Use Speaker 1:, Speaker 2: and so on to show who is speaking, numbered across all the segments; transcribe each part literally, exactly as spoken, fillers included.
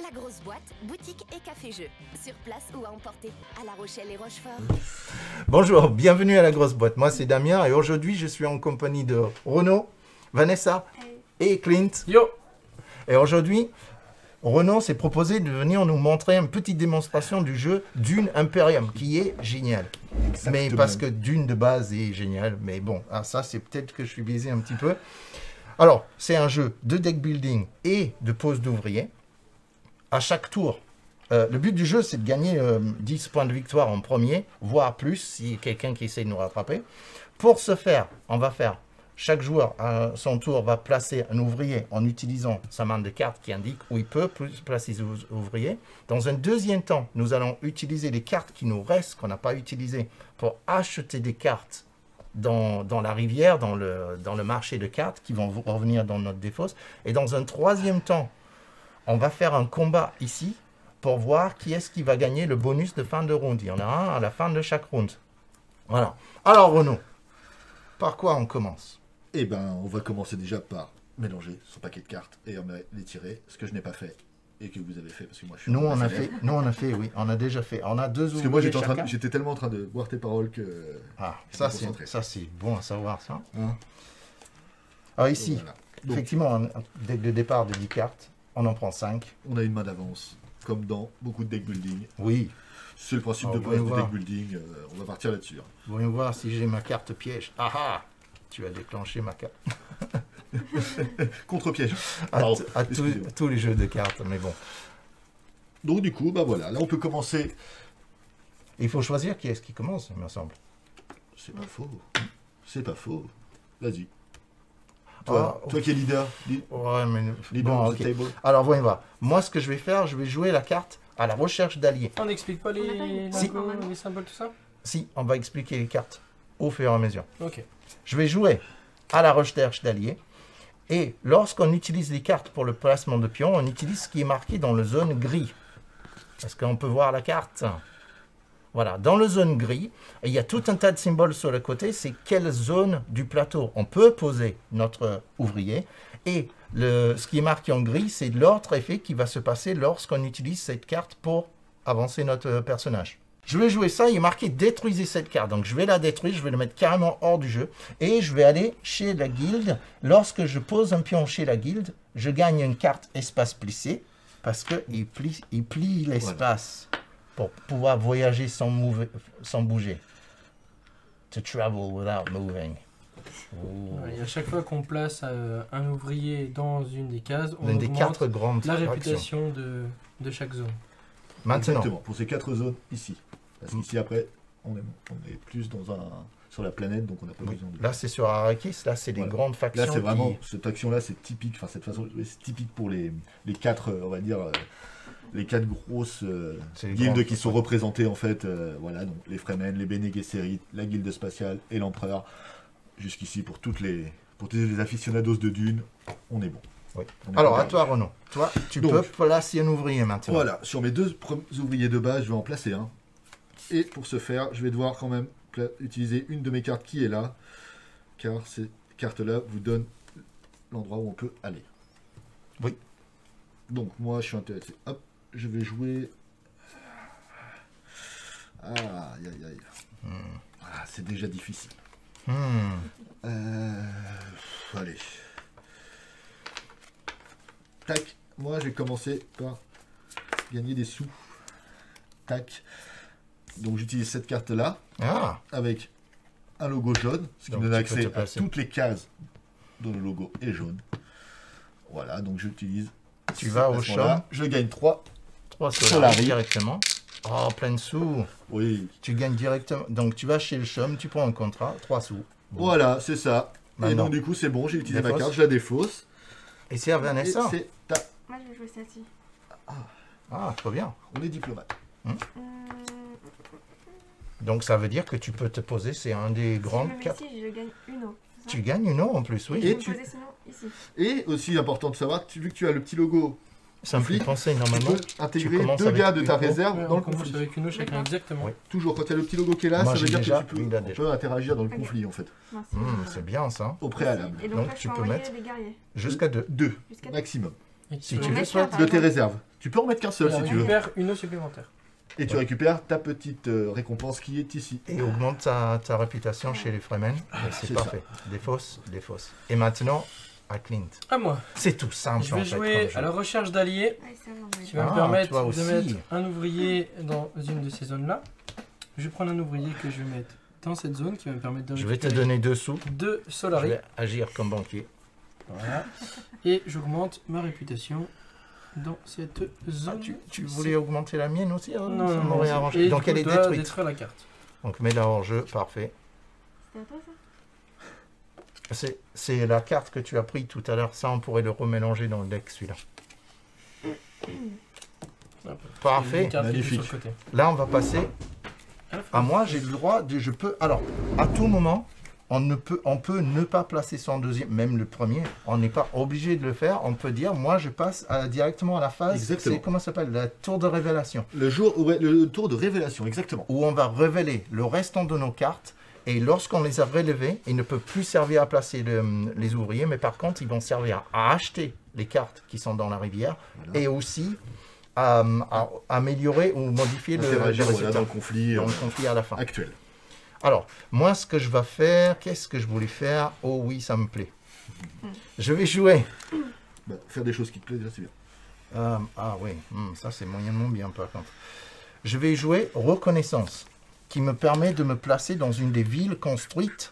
Speaker 1: La grosse boîte, boutique et café-jeu. Sur place ou à emporter. À La Rochelle et Rochefort.
Speaker 2: Bonjour, bienvenue à La grosse boîte. Moi c'est Damien et aujourd'hui je suis en compagnie de Renaud, Vanessa et Clint.
Speaker 3: Yo.
Speaker 2: Et aujourd'hui, Renaud s'est proposé de venir nous montrer une petite démonstration du jeu Dune Imperium qui est génial. Exactement. Mais parce que Dune de base est génial. Mais bon, ah, ça c'est peut-être que je suis biaisé un petit peu. Alors, c'est un jeu de deck building et de pose d'ouvriers. À chaque tour, euh, le but du jeu, c'est de gagner euh, dix points de victoire en premier, voire plus, si quelqu'un qui essaie de nous rattraper. Pour ce faire, on va faire, chaque joueur, à son tour, va placer un ouvrier en utilisant sa main de cartes qui indique où il peut placer ses ouvriers. Dans un deuxième temps, nous allons utiliser les cartes qui nous restent, qu'on n'a pas utilisées, pour acheter des cartes Dans, dans la rivière, dans le, dans le marché de cartes, qui vont revenir dans notre défausse. Et dans un troisième temps, on va faire un combat ici pour voir qui est-ce qui va gagner le bonus de fin de ronde. Il y en a un à la fin de chaque ronde. Voilà. Alors Renaud, par quoi on commence?
Speaker 4: Eh ben, on va commencer déjà par mélanger son paquet de cartes et les tirer, ce que je n'ai pas fait et que vous avez fait parce que moi je suis.
Speaker 2: Nous on a fait, nous on a fait, oui, on a déjà fait. On a deux
Speaker 4: Parce que moi j'étais, en train de, j'étais tellement en train de boire tes paroles que.
Speaker 2: Ah, ça c'est, ça c'est bon à savoir ça. Hein. Alors ici, voilà. Donc, effectivement, un deck de départ de dix cartes, on en prend cinq.
Speaker 4: On a une main d'avance, comme dans beaucoup de deck building.
Speaker 2: Oui.
Speaker 4: C'est le principe Alors, de base du deck building. Euh, on va partir là-dessus. Hein.
Speaker 2: Voyons voir si j'ai ma carte piège. Ah ah, tu as déclenché ma carte.
Speaker 4: Contre-piège.
Speaker 2: À, à tous les jeux de cartes, mais bon.
Speaker 4: Donc du coup, bah voilà, là on peut commencer.
Speaker 2: Il faut choisir qui est-ce qui commence, il me semble.
Speaker 4: C'est pas faux. C'est pas faux. Vas-y. Toi, oh, toi qui es leader. Li
Speaker 2: ouais, mais...
Speaker 4: Leader
Speaker 2: bon, okay. Alors voyons voir. Moi, ce que je vais faire, je vais jouer la carte à la recherche d'alliés.
Speaker 3: On n'explique pas les,
Speaker 2: si.
Speaker 3: logos, les symboles, tout ça?
Speaker 2: Si, on va expliquer les cartes au fur et à mesure.
Speaker 3: Ok.
Speaker 2: Je vais jouer à la recherche d'alliés. Et lorsqu'on utilise les cartes pour le placement de pions, on utilise ce qui est marqué dans le zone gris. Est-ce qu'on peut voir la carte? Voilà, dans le zone gris, il y a tout un tas de symboles sur le côté. C'est quelle zone du plateau on peut poser notre ouvrier. Et le, ce qui est marqué en gris, c'est l'autre effet qui va se passer lorsqu'on utilise cette carte pour avancer notre personnage. Je vais jouer ça, il est marqué « Détruisez cette carte ». Donc je vais la détruire, je vais le mettre carrément hors du jeu. Et je vais aller chez la guilde. Lorsque je pose un pion chez la guilde, je gagne une carte espace plissé. Parce qu'il plie, il plie l'espace voilà. Pour pouvoir voyager sans, move, sans bouger. To travel without moving.
Speaker 3: Ouais, et à chaque fois qu'on place euh, un ouvrier dans une des cases, on
Speaker 2: une
Speaker 3: augmente
Speaker 2: des quatre grandes
Speaker 3: la réputation de, de chaque zone.
Speaker 2: Maintenant,
Speaker 4: exactement, pour ces quatre zones ici. Parce qu'ici, après, on est, on est plus dans un, sur la planète, donc on n'a pas oui. besoin de...
Speaker 2: Là, c'est sur Arrakis, là, c'est des voilà. grandes factions.
Speaker 4: Là, c'est vraiment...
Speaker 2: Qui...
Speaker 4: Cette action-là, c'est typique, enfin, cette façon, c'est typique pour les, les quatre, on va dire, euh, les quatre grosses euh, guildes qui sont représentées, en fait, euh, voilà, donc les Fremen, les Bene Gesserit, la guilde spatiale et l'Empereur. Jusqu'ici, pour toutes les, pour tous les aficionados de Dune, on est bon.
Speaker 2: Oui. Alors, à toi, Renaud. Toi, tu donc, peux placer un ouvrier maintenant.
Speaker 4: Voilà, sur mes deux ouvriers de base, je vais en placer un. Et pour ce faire, je vais devoir quand même utiliser une de mes cartes qui est là, car ces cartes-là vous donnent l'endroit où on peut aller.
Speaker 2: Oui.
Speaker 4: Donc, moi, je suis intéressé. Hop, je vais jouer... Ah, aïe, aïe, aïe. Hmm. Voilà, c'est déjà difficile.
Speaker 2: Hmm.
Speaker 4: Euh... Allez. Tac. Moi, je vais commencer par gagner des sous. Tac. Donc j'utilise cette carte là
Speaker 2: ah.
Speaker 4: avec un logo jaune, ce qui donc, me donne accès à toutes les cases dont le logo est jaune. Voilà, donc j'utilise.
Speaker 2: Tu vas au shop.
Speaker 4: Je gagne trois.
Speaker 2: trois Solari directement. Oh, plein de sous.
Speaker 4: Oui.
Speaker 2: Tu gagnes directement. Donc tu vas chez le chum, tu prends un contrat, trois sous.
Speaker 4: Bon. Voilà, c'est ça. Maintenant. Et donc du coup c'est bon, j'ai utilisé défausse. ma carte, je la défausse.
Speaker 2: Et c'est à Vanessa.
Speaker 5: C'est ta... Moi je vais jouer celle-ci.
Speaker 2: Ah. ah, trop bien.
Speaker 4: On est diplomate.
Speaker 2: Hum. Hum. Donc ça veut dire que tu peux te poser, c'est un des grandes
Speaker 5: si cartes. Ici, je gagne une eau.
Speaker 2: Tu gagnes une eau en plus, oui.
Speaker 4: Et, tu... ici. Et aussi important de savoir, tu... vu que tu as le petit logo,
Speaker 2: ça me fait penser normalement.
Speaker 4: Tu peux intégrer deux gars de ta réserve
Speaker 3: ouais,
Speaker 4: dans le
Speaker 3: conflit.
Speaker 4: conflit.
Speaker 3: Avec une eau chacun, exactement. Oui.
Speaker 4: Toujours quand il y a le petit logo qui est là,
Speaker 2: Moi,
Speaker 4: ça veut dire
Speaker 2: déjà,
Speaker 4: que tu peux,
Speaker 2: oui,
Speaker 4: on peut interagir dans le okay. conflit en fait.
Speaker 2: Mmh, c'est bien ça.
Speaker 4: Au préalable.
Speaker 5: Et donc, donc là, tu peux mettre
Speaker 2: jusqu'à deux.
Speaker 4: Deux
Speaker 5: jusqu'à
Speaker 4: maximum.
Speaker 2: Si
Speaker 5: peux
Speaker 2: tu
Speaker 5: en
Speaker 2: le
Speaker 5: mettre
Speaker 2: souhaites.
Speaker 5: un,
Speaker 4: De tes réserves. Tu peux en mettre qu'un seul
Speaker 3: Et
Speaker 4: si
Speaker 3: on
Speaker 4: tu veux.
Speaker 3: récupère une eau supplémentaire.
Speaker 4: Et tu
Speaker 2: Ouais.
Speaker 4: récupères ta petite euh, récompense qui est ici.
Speaker 2: Et augmente ta, ta réputation chez les Fremen. Et c'est
Speaker 4: c'est
Speaker 2: parfait. Des fausses, des fausses. Et maintenant, à Clint.
Speaker 3: À moi.
Speaker 2: C'est tout simple.
Speaker 3: Je
Speaker 2: en
Speaker 3: vais
Speaker 2: fait,
Speaker 3: jouer
Speaker 2: comme jeu.
Speaker 3: à la recherche d'alliés
Speaker 5: Ouais, ça, on va
Speaker 3: qui
Speaker 5: dire.
Speaker 3: va
Speaker 2: Ah,
Speaker 3: me permettre
Speaker 2: toi
Speaker 3: de
Speaker 2: aussi.
Speaker 3: mettre un ouvrier dans une de ces zones-là. Je vais prendre un ouvrier que je vais mettre dans cette zone qui va me permettre de
Speaker 2: Je vais te
Speaker 3: récupérer
Speaker 2: donner deux sous.
Speaker 3: deux
Speaker 2: Je
Speaker 3: Solari.
Speaker 2: vais agir comme banquier.
Speaker 3: Voilà. Et j'augmente ma réputation dans cette
Speaker 2: Ah,
Speaker 3: zone.
Speaker 2: tu, tu voulais augmenter la mienne aussi hein
Speaker 3: Non,
Speaker 2: Ça
Speaker 3: non,
Speaker 2: m'aurait
Speaker 3: non.
Speaker 2: arrangé.
Speaker 3: Et
Speaker 2: Donc
Speaker 3: du coup,
Speaker 2: elle est
Speaker 3: je dois
Speaker 2: détruite.
Speaker 3: détruire la carte.
Speaker 2: Donc mets-la hors jeu, parfait.
Speaker 5: C'était à toi ça
Speaker 2: C'est c'est la carte que tu as pris tout à l'heure. Ça, on pourrait le remélanger dans le deck, celui-là.
Speaker 3: Hop.
Speaker 2: Parfait.
Speaker 3: Une carte qui est
Speaker 4: Magnifique.
Speaker 3: sur le côté.
Speaker 2: Là, on va passer
Speaker 3: À la fin.
Speaker 2: à moi. J'ai le droit de... Je peux... Alors, à tout moment, on, ne peut, on peut ne pas placer son deuxième, même le premier. On n'est pas obligé de le faire. On peut dire, moi, je passe à- directement à la phase...
Speaker 4: Exactement.
Speaker 2: c'est- Comment ça s'appelle La tour de révélation.
Speaker 4: Le jour, ouais, le tour de révélation, exactement.
Speaker 2: Où on va révéler le restant de nos cartes. Et lorsqu'on les a relevées, ils ne peuvent plus servir à placer le- les ouvriers, mais par contre, ils vont servir à acheter les cartes qui sont dans la rivière
Speaker 4: Voilà.
Speaker 2: et aussi à, à améliorer ou modifier le, le
Speaker 4: Interagir voilà,
Speaker 2: résultat
Speaker 4: dans le conflit
Speaker 2: dans
Speaker 4: euh,
Speaker 2: le conflit à la fin.
Speaker 4: actuel.
Speaker 2: Alors, moi, ce que je vais faire, qu'est-ce que je voulais faire? Oh oui, ça me plaît. Je vais jouer.
Speaker 4: Bah, faire des choses qui te plaisent, déjà, c'est bien.
Speaker 2: Euh, ah oui, hmm, ça c'est moyennement bien par contre. Je vais jouer reconnaissance, qui me permet de me placer dans une des villes construites.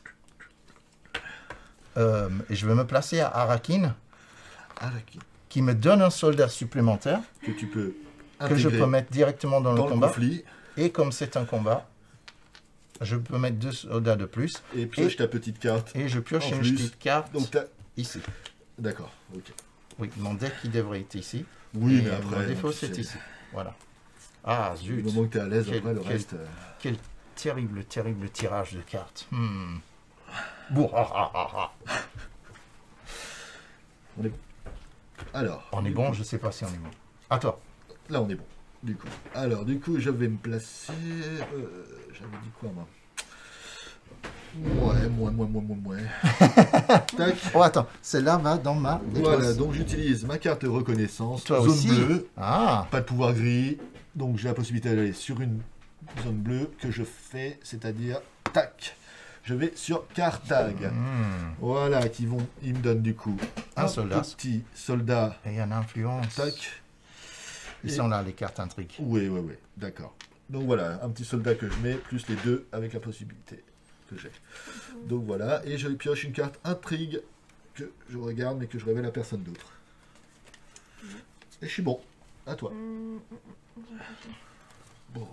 Speaker 2: Euh, et je vais me placer à Arakin,
Speaker 4: Ah, d'accord.
Speaker 2: qui me donne un soldat supplémentaire
Speaker 4: Que tu peux
Speaker 2: que je
Speaker 4: intégrer
Speaker 2: peux mettre directement dans,
Speaker 4: dans
Speaker 2: le
Speaker 4: le
Speaker 2: combat.
Speaker 4: conflit
Speaker 2: Et comme c'est un combat, je peux mettre deux soldats de plus.
Speaker 4: et pioche
Speaker 2: Et-
Speaker 4: ta petite carte.
Speaker 2: Et je pioche
Speaker 4: En
Speaker 2: une
Speaker 4: plus.
Speaker 2: petite carte
Speaker 4: Donc, t'as-
Speaker 2: ici.
Speaker 4: d'accord, ok.
Speaker 2: Oui, mon deck qui devrait être ici.
Speaker 4: Oui,
Speaker 2: Et
Speaker 4: mais après,
Speaker 2: mon défaut
Speaker 4: tu
Speaker 2: c'est
Speaker 4: sais,
Speaker 2: ici. Voilà. Ah
Speaker 4: Du
Speaker 2: zut.
Speaker 4: moment que tu es à l'aise,
Speaker 2: Quel-
Speaker 4: après, le
Speaker 2: quel-
Speaker 4: reste... euh,
Speaker 2: Quel terrible, terrible tirage de cartes. Hmm. Bon, ah, ah, ah, ah.
Speaker 4: Alors,
Speaker 2: On est
Speaker 4: du
Speaker 2: bon,
Speaker 4: coup,
Speaker 2: je sais pas si on est bon. À toi.
Speaker 4: là, on est bon. Du coup. Alors, du coup, je vais me placer... euh, J'avais dit quoi, moi Ouais, moi, moi, moi, moi, moi. Tac.
Speaker 2: Oh, attends, celle-là va dans ma
Speaker 4: Voilà,
Speaker 2: défausse.
Speaker 4: donc j'utilise ma carte de reconnaissance.
Speaker 2: Toi
Speaker 4: zone
Speaker 2: aussi.
Speaker 4: bleue,
Speaker 2: Ah,
Speaker 4: pas de pouvoir gris. Donc j'ai la possibilité d'aller sur une zone bleue que je fais, c'est-à-dire, tac. Je vais sur Carthage.
Speaker 2: hmm.
Speaker 4: Voilà, qui vont, ils me donnent du coup
Speaker 2: Un soldat.
Speaker 4: petit soldat.
Speaker 2: Et un influence.
Speaker 4: Tac.
Speaker 2: Ils
Speaker 4: Et-
Speaker 2: sont là, les cartes intrigues.
Speaker 4: Oui, oui, oui, d'accord. Donc voilà, un petit soldat que je mets, plus les deux avec la possibilité que j'ai. Donc voilà, et je pioche une carte intrigue que je regarde mais que je révèle à personne d'autre. Et je suis bon. À toi.
Speaker 5: Hum, hum, hum, hum, hum.
Speaker 4: Bon.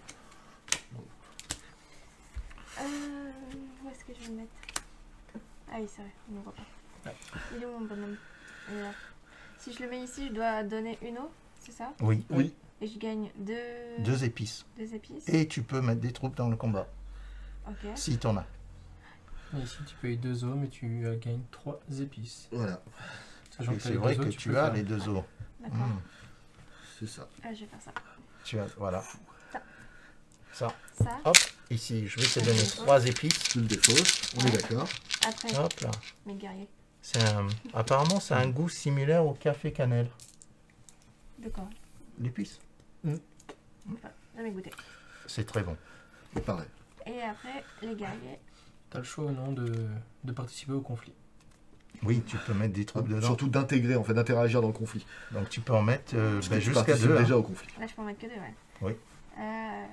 Speaker 5: Euh, où est-ce que je vais le mettre? Ah oui, c'est vrai, on ne voit pas. Il est où mon bonhomme? Il est là. Si je le mets ici, je dois donner une eau, c'est ça?
Speaker 2: Oui.
Speaker 4: Oui.
Speaker 5: Et je gagne deux,
Speaker 2: Deux épices.
Speaker 5: deux épices.
Speaker 2: Et tu peux mettre des troupes dans le combat,
Speaker 5: Ok.
Speaker 2: si t'en as.
Speaker 3: Et ici, tu payes deux hommes et tu euh, gagnes trois épices.
Speaker 4: Voilà,
Speaker 3: Sachant
Speaker 2: Et
Speaker 3: que
Speaker 2: c'est
Speaker 3: les
Speaker 2: vrai
Speaker 3: deux
Speaker 2: que
Speaker 3: autres,
Speaker 2: tu
Speaker 3: peux
Speaker 2: as
Speaker 3: faire-
Speaker 2: les deux os.
Speaker 5: D'accord.
Speaker 2: Hmm.
Speaker 4: c'est ça.
Speaker 5: Ah, je vais faire ça.
Speaker 2: Tu as, voilà.
Speaker 5: Ça.
Speaker 2: Ça.
Speaker 5: Ça.
Speaker 2: Hop, ici, je vais te donner trois épices.
Speaker 4: Tu le défausses, on est d'accord.
Speaker 5: Après,
Speaker 2: Hop là.
Speaker 5: mes guerriers.
Speaker 2: C'est un- Apparemment, c'est un goût similaire au café cannelle.
Speaker 5: De quoi?
Speaker 2: L'épice.
Speaker 5: Enfin, jamais goûté.
Speaker 2: C'est très bon.
Speaker 4: C'est pareil.
Speaker 5: Et après, les guerriers.
Speaker 3: T'as le choix ou non de, de participer au conflit.
Speaker 2: Oui, tu peux mettre des troupes dedans.
Speaker 4: Surtout d'intégrer, en fait, d'interagir dans le conflit.
Speaker 2: Donc tu peux en mettre euh,
Speaker 4: Parce
Speaker 2: ben,
Speaker 4: que tu
Speaker 2: jusqu'à
Speaker 4: participes
Speaker 2: deux.
Speaker 4: déjà
Speaker 2: hein.
Speaker 4: au conflit.
Speaker 5: Là, je peux en mettre que deux, ouais.
Speaker 2: Oui.
Speaker 5: Euh...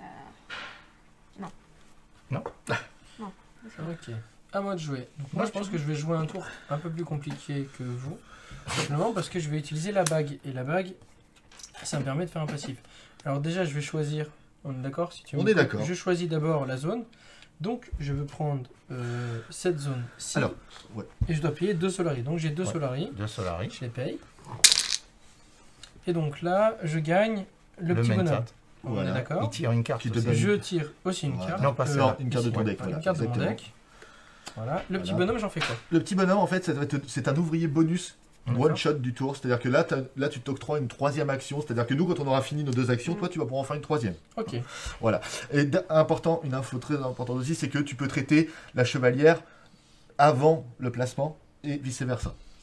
Speaker 3: Ok. À moi de jouer. Donc moi, je pense que je vais jouer un tour un peu plus compliqué que vous. Simplement parce que je vais utiliser la bague. Et la bague, ça me permet de faire un passif. Alors déjà, je vais choisir... On est d'accord si tu
Speaker 4: On
Speaker 3: me-
Speaker 4: est d'accord.
Speaker 3: Je choisis d'abord la zone. Donc, je veux prendre euh, cette zone-ci.
Speaker 4: Alors, ouais.
Speaker 3: Et je dois payer deux Solari. Donc, j'ai deux
Speaker 2: Ouais.
Speaker 3: Solari.
Speaker 2: Deux Solari.
Speaker 3: Je les paye. Et donc là, je gagne le, petit
Speaker 2: mentat.
Speaker 3: bonhomme. On
Speaker 4: Voilà.
Speaker 3: est
Speaker 2: Il
Speaker 3: d'accord.
Speaker 2: tire une carte
Speaker 4: Qui te
Speaker 2: aussi.
Speaker 4: donne-
Speaker 3: Je tire aussi une
Speaker 4: Voilà.
Speaker 3: carte.
Speaker 2: Non, pas
Speaker 3: Euh,
Speaker 2: celle-là.
Speaker 4: une carte de ton
Speaker 3: ici,
Speaker 4: deck,
Speaker 3: ouais,
Speaker 4: voilà,
Speaker 3: Une carte de mon
Speaker 4: exactement.
Speaker 3: deck. Voilà. Le petit
Speaker 4: Voilà.
Speaker 3: bonhomme, j'en fais quoi?
Speaker 4: Le petit bonhomme, en fait, ça va être- c'est un ouvrier bonus
Speaker 3: D'accord.
Speaker 4: one shot du tour. C'est-à-dire que là, t'as- là tu t'octroies une troisième action. C'est-à-dire que nous, quand on aura fini nos deux actions, toi, tu vas pouvoir en faire une troisième.
Speaker 3: Ok.
Speaker 4: Et d- important, une info très importante aussi, c'est que tu peux traiter la chevalière avant le placement et vice-versa.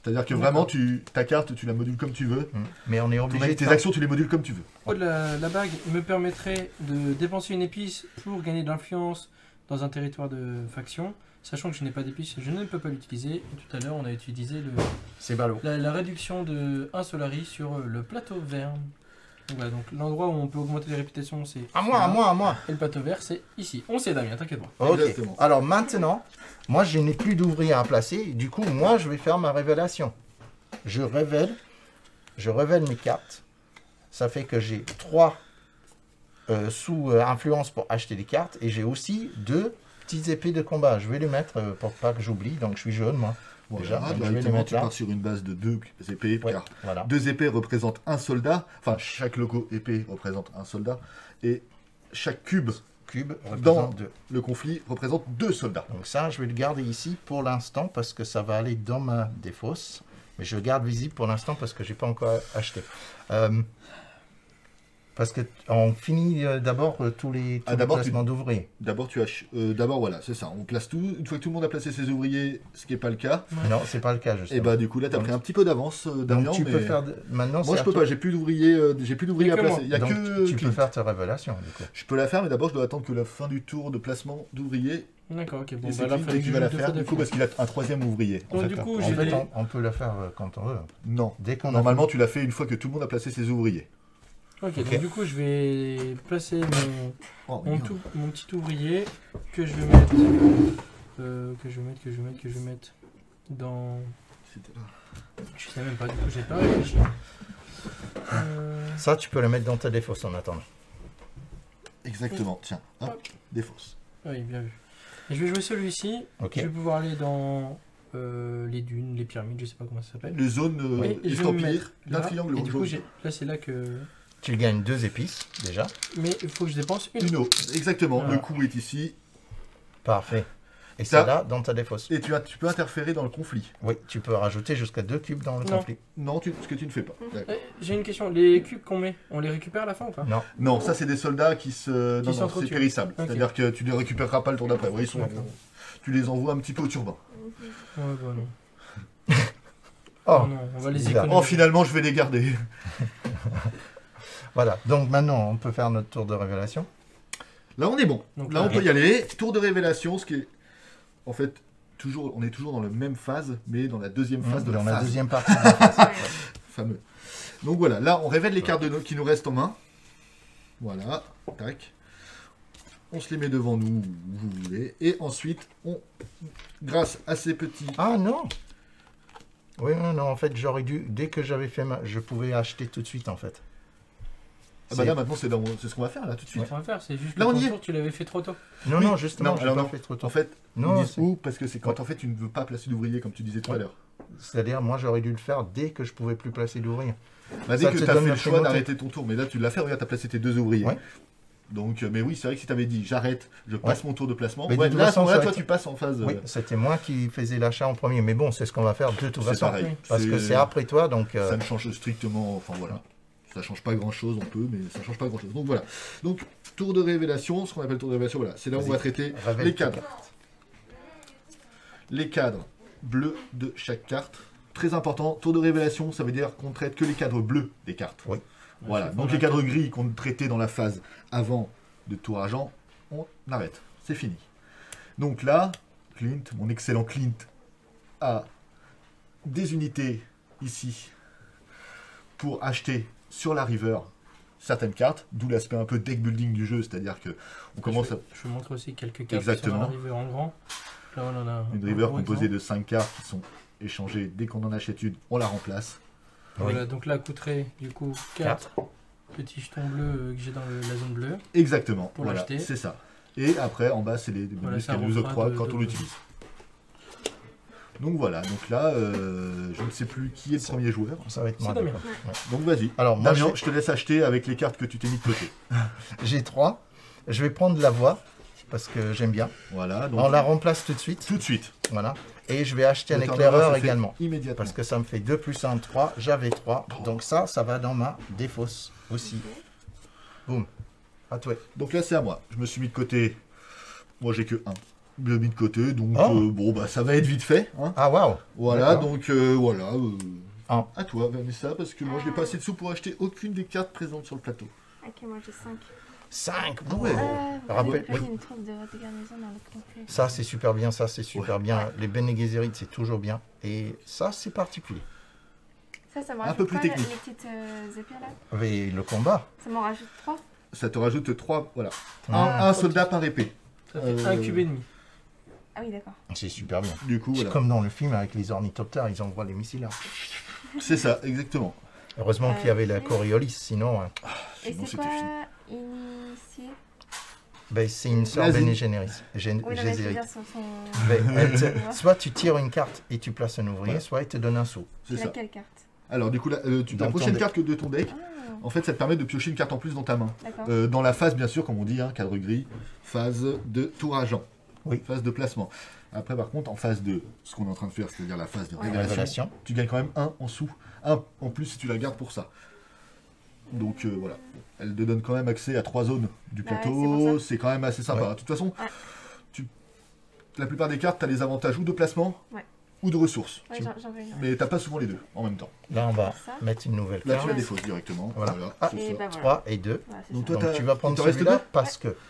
Speaker 4: C'est-à-dire que vraiment, tu, ta carte, tu la modules comme tu veux.
Speaker 2: Mmh. Mais on est obligé.
Speaker 4: Tes actions, tu les modules comme tu veux.
Speaker 3: Oh, la, la bague me permettrait de dépenser une épice pour gagner de l'influence dans un territoire de faction. Sachant que je n'ai pas d'épice, je ne peux pas l'utiliser. Tout à l'heure, on a utilisé le,
Speaker 2: c'est ballot.
Speaker 3: La, la réduction de un Solari sur le plateau vert. Donc, voilà, donc l'endroit où on peut augmenter les réputations, c'est...
Speaker 2: À moi, à moi, à moi.
Speaker 3: Et le plateau vert, c'est ici. On sait, Damien, t'inquiète pas.
Speaker 2: Ok. Exactement. Alors maintenant, moi, je n'ai plus d'ouvriers à placer. Du coup, moi, je vais faire ma révélation. Je révèle, je révèle mes cartes. Ça fait que j'ai trois euh, sous euh, influence pour acheter des cartes. Et j'ai aussi deux petites épées de combat. Je vais les mettre euh, pour pas que j'oublie. Donc, je suis jaune, moi.
Speaker 4: Bon,
Speaker 2: déjà,
Speaker 4: là,
Speaker 2: donc,
Speaker 4: bah,
Speaker 2: je vais les mettre
Speaker 4: tu
Speaker 2: là.
Speaker 4: pars sur une base de deux épées,
Speaker 2: Ouais,
Speaker 4: car
Speaker 2: voilà.
Speaker 4: deux épées représentent un soldat. Enfin, chaque logo épée représente un soldat. Et chaque cube,
Speaker 2: Cube
Speaker 4: dans
Speaker 2: représente deux.
Speaker 4: le conflit représente deux soldats.
Speaker 2: Donc ça, je vais le garder ici pour l'instant parce que ça va aller dans ma défausse. Mais je le garde visible pour l'instant parce que j'ai pas encore acheté. Euh, parce que on finit euh, d'abord euh, tous les, tous
Speaker 4: Ah,
Speaker 2: les
Speaker 4: d'abord,
Speaker 2: placements
Speaker 4: tu-
Speaker 2: d'ouvriers.
Speaker 4: D'abord, tu ach... euh, d'abord voilà, c'est ça. On place tout. Une fois que tout le monde a placé ses ouvriers, ce qui n'est pas le cas,
Speaker 2: Non, c'est pas le cas
Speaker 4: et
Speaker 2: justement.
Speaker 4: bah du coup là, tu as
Speaker 2: Donc-
Speaker 4: pris un petit peu d'avance, euh, Damien.
Speaker 2: Donc tu
Speaker 4: mais...
Speaker 2: peux faire de- maintenant.
Speaker 4: Moi,
Speaker 2: c'est
Speaker 4: je
Speaker 2: à
Speaker 4: peux
Speaker 2: toi.
Speaker 4: pas. J'ai plus d'ouvriers. euh, J'ai plus d'ouvriers
Speaker 3: Y a
Speaker 4: à
Speaker 3: que
Speaker 4: placer.
Speaker 3: moi.
Speaker 4: Il y a
Speaker 2: Donc,
Speaker 4: que
Speaker 2: tu
Speaker 4: Clint.
Speaker 2: peux faire ta révélation du coup.
Speaker 4: Je peux la faire, mais d'abord, je dois attendre que la fin du tour de placement d'ouvriers.
Speaker 3: D'accord, ok. Bon,
Speaker 4: et c'est
Speaker 3: bah là,
Speaker 4: Clint
Speaker 3: fallait que
Speaker 4: qui
Speaker 3: je
Speaker 4: va
Speaker 3: joue
Speaker 4: la
Speaker 3: deux
Speaker 4: faire,
Speaker 3: fois
Speaker 4: du coup,
Speaker 3: d'affilée.
Speaker 4: parce qu'il a un troisième ouvrier. en
Speaker 3: Donc,
Speaker 4: fait,
Speaker 3: du
Speaker 4: là.
Speaker 3: coup,
Speaker 2: En
Speaker 3: j'ai
Speaker 2: fait,
Speaker 3: des-
Speaker 2: on, on peut le faire euh, quand on veut.
Speaker 4: Non.
Speaker 2: Dès qu'on a
Speaker 4: Normalement, tu l'as fait une fois que tout le monde a placé ses ouvriers.
Speaker 3: Ok,
Speaker 2: Ok.
Speaker 3: donc du coup, je vais placer mon,
Speaker 4: Oh,
Speaker 3: mon,
Speaker 4: merde.
Speaker 3: tout- mon petit ouvrier que je vais mettre, euh, que je vais mettre, que je vais mettre, que je vais mettre dans...
Speaker 4: C'était là.
Speaker 3: Je sais même pas, du coup, j'ai pas réfléchi. Euh,
Speaker 2: Ça, tu peux le mettre dans ta défausse en attendant.
Speaker 4: Exactement. Tiens, hop, défausse.
Speaker 3: Oui, bien vu. Et je vais jouer celui-ci.
Speaker 2: Ok.
Speaker 3: Je vais pouvoir aller dans euh, les dunes, les pyramides, je sais pas comment ça s'appelle.
Speaker 4: Les zones euh,
Speaker 3: Oui, et je vais me
Speaker 4: estampillées
Speaker 3: mettre
Speaker 4: d'un
Speaker 3: là,
Speaker 4: triangle
Speaker 3: et du coup,
Speaker 4: jaune.
Speaker 3: j'ai- là, c'est là que...
Speaker 2: Tu gagnes deux épices déjà.
Speaker 3: Mais il faut que je dépense une.
Speaker 4: Une eau. Exactement.
Speaker 3: Voilà.
Speaker 4: Le coup est ici.
Speaker 2: Parfait. Et
Speaker 4: Ça-
Speaker 2: c'est là dans ta défausse.
Speaker 4: Et tu, as, tu peux interférer dans le conflit.
Speaker 2: Oui, tu peux rajouter jusqu'à deux cubes dans le
Speaker 3: Non.
Speaker 2: conflit.
Speaker 4: Non, tu, ce que tu ne fais pas. D'accord.
Speaker 3: Eh, J'ai une question. Les cubes qu'on met, on les récupère à la fin ou pas?
Speaker 2: Non.
Speaker 4: Non, ça c'est des soldats qui se.
Speaker 3: Qui
Speaker 4: Non, non, c'est
Speaker 3: s'entretuent.
Speaker 4: périssable.
Speaker 3: Ok.
Speaker 4: C'est-à-dire que tu les récupéreras pas le tour d'après. Oui, ils sont.
Speaker 3: D'accord.
Speaker 4: Tu les envoies un petit peu au turban.
Speaker 3: Ouais, bah non.
Speaker 2: Oh,
Speaker 3: Oh non, on va les
Speaker 2: bizarre.
Speaker 3: économiser.
Speaker 4: Oh, finalement, je vais les garder.
Speaker 2: voilà. Donc maintenant, on peut faire notre tour de révélation.
Speaker 4: Là, on est bon.
Speaker 3: Donc,
Speaker 4: là,
Speaker 3: là,
Speaker 4: on peut y aller. Tour de révélation, ce qui est. En fait, toujours, on est toujours dans la même phase, mais dans la deuxième phase de la
Speaker 2: dans
Speaker 4: phase.
Speaker 2: la deuxième partie. de la phase.
Speaker 4: Fameux. Donc voilà, là, on révèle les cartes de nos- qui nous restent en main. Voilà, tac. On se les met devant nous, où vous voulez. Et ensuite, on, grâce à ces petits...
Speaker 2: Ah non. Oui, non, non, en fait, j'aurais dû, dès que j'avais fait ma... Je pouvais acheter tout de suite, en fait.
Speaker 4: Ah bah là, maintenant, c'est dans- c'est ce qu'on va faire, là, tout de suite.
Speaker 3: Ce qu'on va faire, c'est juste
Speaker 4: Là,
Speaker 3: le
Speaker 4: on y
Speaker 3: contour, tu l'avais fait trop tôt.
Speaker 2: Non,
Speaker 4: Oui.
Speaker 2: non, justement,
Speaker 4: Non,
Speaker 2: je
Speaker 4: alors
Speaker 2: pas
Speaker 4: non.
Speaker 2: fait trop tôt.
Speaker 4: En fait,
Speaker 2: Non,
Speaker 4: ils disent
Speaker 2: c'est-
Speaker 4: où parce que c'est quand,
Speaker 2: Ouais.
Speaker 4: en fait, tu ne veux pas placer d'ouvrier, comme tu disais tout à
Speaker 2: Ouais.
Speaker 4: l'heure.
Speaker 2: C'est-à-dire, moi, j'aurais dû le faire dès que je pouvais plus placer d'ouvriers.
Speaker 4: Bah, dès
Speaker 2: Ça
Speaker 4: que
Speaker 2: te
Speaker 4: tu as
Speaker 2: donne
Speaker 4: fait
Speaker 2: la
Speaker 4: le choix
Speaker 2: primauté.
Speaker 4: d'arrêter ton tour, mais là, tu l'as fait, regarde, tu as placé tes deux ouvriers.
Speaker 2: Ouais.
Speaker 4: Donc, euh, mais oui, c'est vrai que si tu avais dit j'arrête, je passe mon tour de placement,
Speaker 2: Mais de
Speaker 4: ouais,
Speaker 2: toute
Speaker 4: là, à ce
Speaker 2: façon,
Speaker 4: moment-là,
Speaker 2: ça
Speaker 4: toi,
Speaker 2: aurait
Speaker 4: tu
Speaker 2: été-
Speaker 4: passes en phase.
Speaker 2: Oui,
Speaker 4: euh,
Speaker 2: c'était moi qui faisais l'achat en premier. Mais bon, c'est ce qu'on va faire de toute
Speaker 4: c'est
Speaker 2: façon.
Speaker 4: pareil.
Speaker 2: Parce que c'est après toi, donc... euh,
Speaker 4: Ça ne change strictement, enfin voilà, ça change pas grand chose, on peut, mais ça change pas grand chose. Donc voilà. Donc tour de révélation, ce qu'on appelle tour de révélation, voilà, c'est là où on
Speaker 2: Vas-y,
Speaker 4: va traiter
Speaker 2: révèle
Speaker 4: les
Speaker 2: tes
Speaker 4: cadres.
Speaker 2: cartes.
Speaker 4: Les cadres bleus de chaque carte. Très important, tour de révélation, ça veut dire qu'on traite que les cadres bleus des cartes.
Speaker 2: Oui.
Speaker 4: Voilà.
Speaker 3: Ouais,
Speaker 4: Donc
Speaker 3: c'est
Speaker 4: les
Speaker 3: pas
Speaker 4: cadres gris qu'on traitait dans la phase avant de tour argent, on arrête. C'est fini. Donc là, Clint, mon excellent Clint, a des unités ici pour acheter sur la river certaines cartes, d'où l'aspect un peu deck building du jeu, c'est-à-dire que on commence
Speaker 3: je,
Speaker 4: à
Speaker 3: je vous montre aussi quelques cartes
Speaker 4: Exactement.
Speaker 3: qui sont arrivées en grand. Là, on en a
Speaker 4: une
Speaker 3: un
Speaker 4: river
Speaker 3: gros
Speaker 4: composée
Speaker 3: exemple.
Speaker 4: de cinq cartes qui sont échangées dès qu'on en achète une, on la remplace.
Speaker 3: Voilà, donc là coûterait du coup quatre petits jetons bleus euh, que j'ai dans le- la zone bleue.
Speaker 4: Exactement,
Speaker 3: Pour
Speaker 4: voilà,
Speaker 3: l'acheter.
Speaker 4: c'est ça. Et après, en bas, c'est les bonus
Speaker 3: Voilà, ça
Speaker 4: qu'elle nous
Speaker 3: refera
Speaker 4: octroie
Speaker 3: de-
Speaker 4: quand
Speaker 3: de-
Speaker 4: on l'utilise. Donc voilà, donc là, euh, je ne sais plus qui est le premier joueur.
Speaker 2: Ça va être moi.
Speaker 3: C'est Damien.
Speaker 2: d'accord. Ouais.
Speaker 4: Donc vas-y.
Speaker 2: Alors, moi,
Speaker 4: Damien,
Speaker 2: j'ai-
Speaker 4: je te laisse acheter avec les cartes que tu t'es mis de côté.
Speaker 2: j'ai trois. Je vais prendre la voix, parce que j'aime bien.
Speaker 4: Voilà, donc
Speaker 2: On la remplace tout de suite.
Speaker 4: tout de suite.
Speaker 2: Voilà. Et je vais acheter un
Speaker 4: Le turnover
Speaker 2: éclaireur
Speaker 4: se fait
Speaker 2: également.
Speaker 4: Immédiatement.
Speaker 2: Parce que ça me fait deux plus un, trois. J'avais trois. Donc ça, ça va dans ma défausse aussi. Boum. À toi.
Speaker 4: Donc là, c'est à moi. Je me suis mis de côté. Moi, j'ai que un. Je l'ai mis de côté, donc
Speaker 2: Oh.
Speaker 4: euh, bon, bah ça va être vite fait. Hein.
Speaker 2: Ah, waouh.
Speaker 4: Voilà,
Speaker 2: D'accord.
Speaker 4: donc euh, voilà. euh,
Speaker 2: Ah.
Speaker 4: À toi, Vanessa, parce que moi, je n'ai pas assez de sous pour acheter aucune des cartes présentes sur le plateau.
Speaker 5: Ok, moi j'ai cinq.
Speaker 2: cinq.
Speaker 4: Ah ouais.
Speaker 5: Euh,
Speaker 2: Rappel-
Speaker 5: j'ai
Speaker 2: oui.
Speaker 5: une troupe de garnison dans le conflit.
Speaker 2: Ça, c'est super bien. Ça, c'est super
Speaker 4: Ouais.
Speaker 2: bien. Les Bene Gesserit, c'est toujours bien. Et ça, c'est particulier.
Speaker 5: Ça, ça me
Speaker 4: Un
Speaker 5: rajoute
Speaker 4: peu plus
Speaker 5: pas les-
Speaker 4: technique.
Speaker 5: les petites euh, épées là.
Speaker 2: Mais le combat.
Speaker 5: Ça m'en rajoute trois.
Speaker 4: Ça te rajoute trois, voilà. Un,
Speaker 2: Ah,
Speaker 4: un soldat par épée.
Speaker 3: Ça fait
Speaker 4: Euh,
Speaker 3: un cube et demi.
Speaker 5: Ah oui, d'accord.
Speaker 2: c'est super bien.
Speaker 4: Du coup,
Speaker 2: C'est
Speaker 4: voilà.
Speaker 2: comme dans le film avec les ornithoptères, ils envoient les missiles là.
Speaker 4: C'est ça, exactement.
Speaker 2: Heureusement qu'il y avait la
Speaker 5: Euh,
Speaker 2: Coriolis, sinon, hein,
Speaker 5: Et
Speaker 4: Sinon,
Speaker 5: c'est
Speaker 4: c'était
Speaker 5: quoi
Speaker 4: fini.
Speaker 5: initié
Speaker 2: ben, c'est une sœur
Speaker 4: Vas-y.
Speaker 2: Bene Gesserit. Gen-
Speaker 5: Oui, non, mais je veux
Speaker 2: Gesserit.
Speaker 5: dire sur son.
Speaker 2: Ben, elle te-
Speaker 5: Ouais.
Speaker 2: soit tu tires une carte et tu places un ouvrier,
Speaker 4: Ouais.
Speaker 2: soit elle te donne un saut.
Speaker 4: C'est ça.
Speaker 5: Laquelle carte
Speaker 4: Alors, du coup, là, euh, tu,
Speaker 2: Dans
Speaker 4: la
Speaker 2: ton
Speaker 4: prochaine
Speaker 2: deck.
Speaker 4: carte que de ton deck,
Speaker 5: Ah,
Speaker 4: en fait, ça te permet de piocher une carte en plus dans ta main.
Speaker 5: d'accord.
Speaker 4: Euh, dans la phase, bien sûr, comme on dit, hein, cadre gris, phase de tour agent.
Speaker 2: Oui.
Speaker 4: Phase de placement. Après, par contre, en phase de ce qu'on est en train de faire, c'est-à-dire la phase de
Speaker 5: Ouais.
Speaker 4: révélation,
Speaker 2: Révélation.
Speaker 4: tu gagnes quand même un en sous. Un en plus si tu la gardes pour ça. Donc euh, voilà. Elle te donne quand même accès à trois zones du
Speaker 5: Bah ouais,
Speaker 4: plateau.
Speaker 5: c'est pour ça.
Speaker 4: C'est quand même assez sympa.
Speaker 2: Ouais.
Speaker 4: De toute façon,
Speaker 5: Ouais.
Speaker 4: tu... la plupart des cartes, tu as les avantages ou de placement
Speaker 5: Ouais.
Speaker 4: ou de ressources.
Speaker 5: Ouais,
Speaker 2: tu-
Speaker 5: j'en j'en veux une. ouais.
Speaker 4: Mais t'as pas souvent les deux en même temps.
Speaker 2: Là, on va
Speaker 5: Ça.
Speaker 2: mettre une nouvelle
Speaker 4: Là,
Speaker 2: carte.
Speaker 4: tu la
Speaker 5: Ouais.
Speaker 4: défausses directement.
Speaker 2: Voilà.
Speaker 4: Voilà,
Speaker 2: Ah.
Speaker 4: c'est
Speaker 5: Et
Speaker 4: ça.
Speaker 5: bah voilà.
Speaker 2: trois et deux.
Speaker 5: Voilà, c'est
Speaker 4: Donc
Speaker 5: ça.
Speaker 4: toi,
Speaker 2: Donc
Speaker 4: t'as-
Speaker 2: tu vas
Speaker 4: il
Speaker 2: prendre
Speaker 4: te reste
Speaker 2: celui-là
Speaker 4: deux
Speaker 2: parce que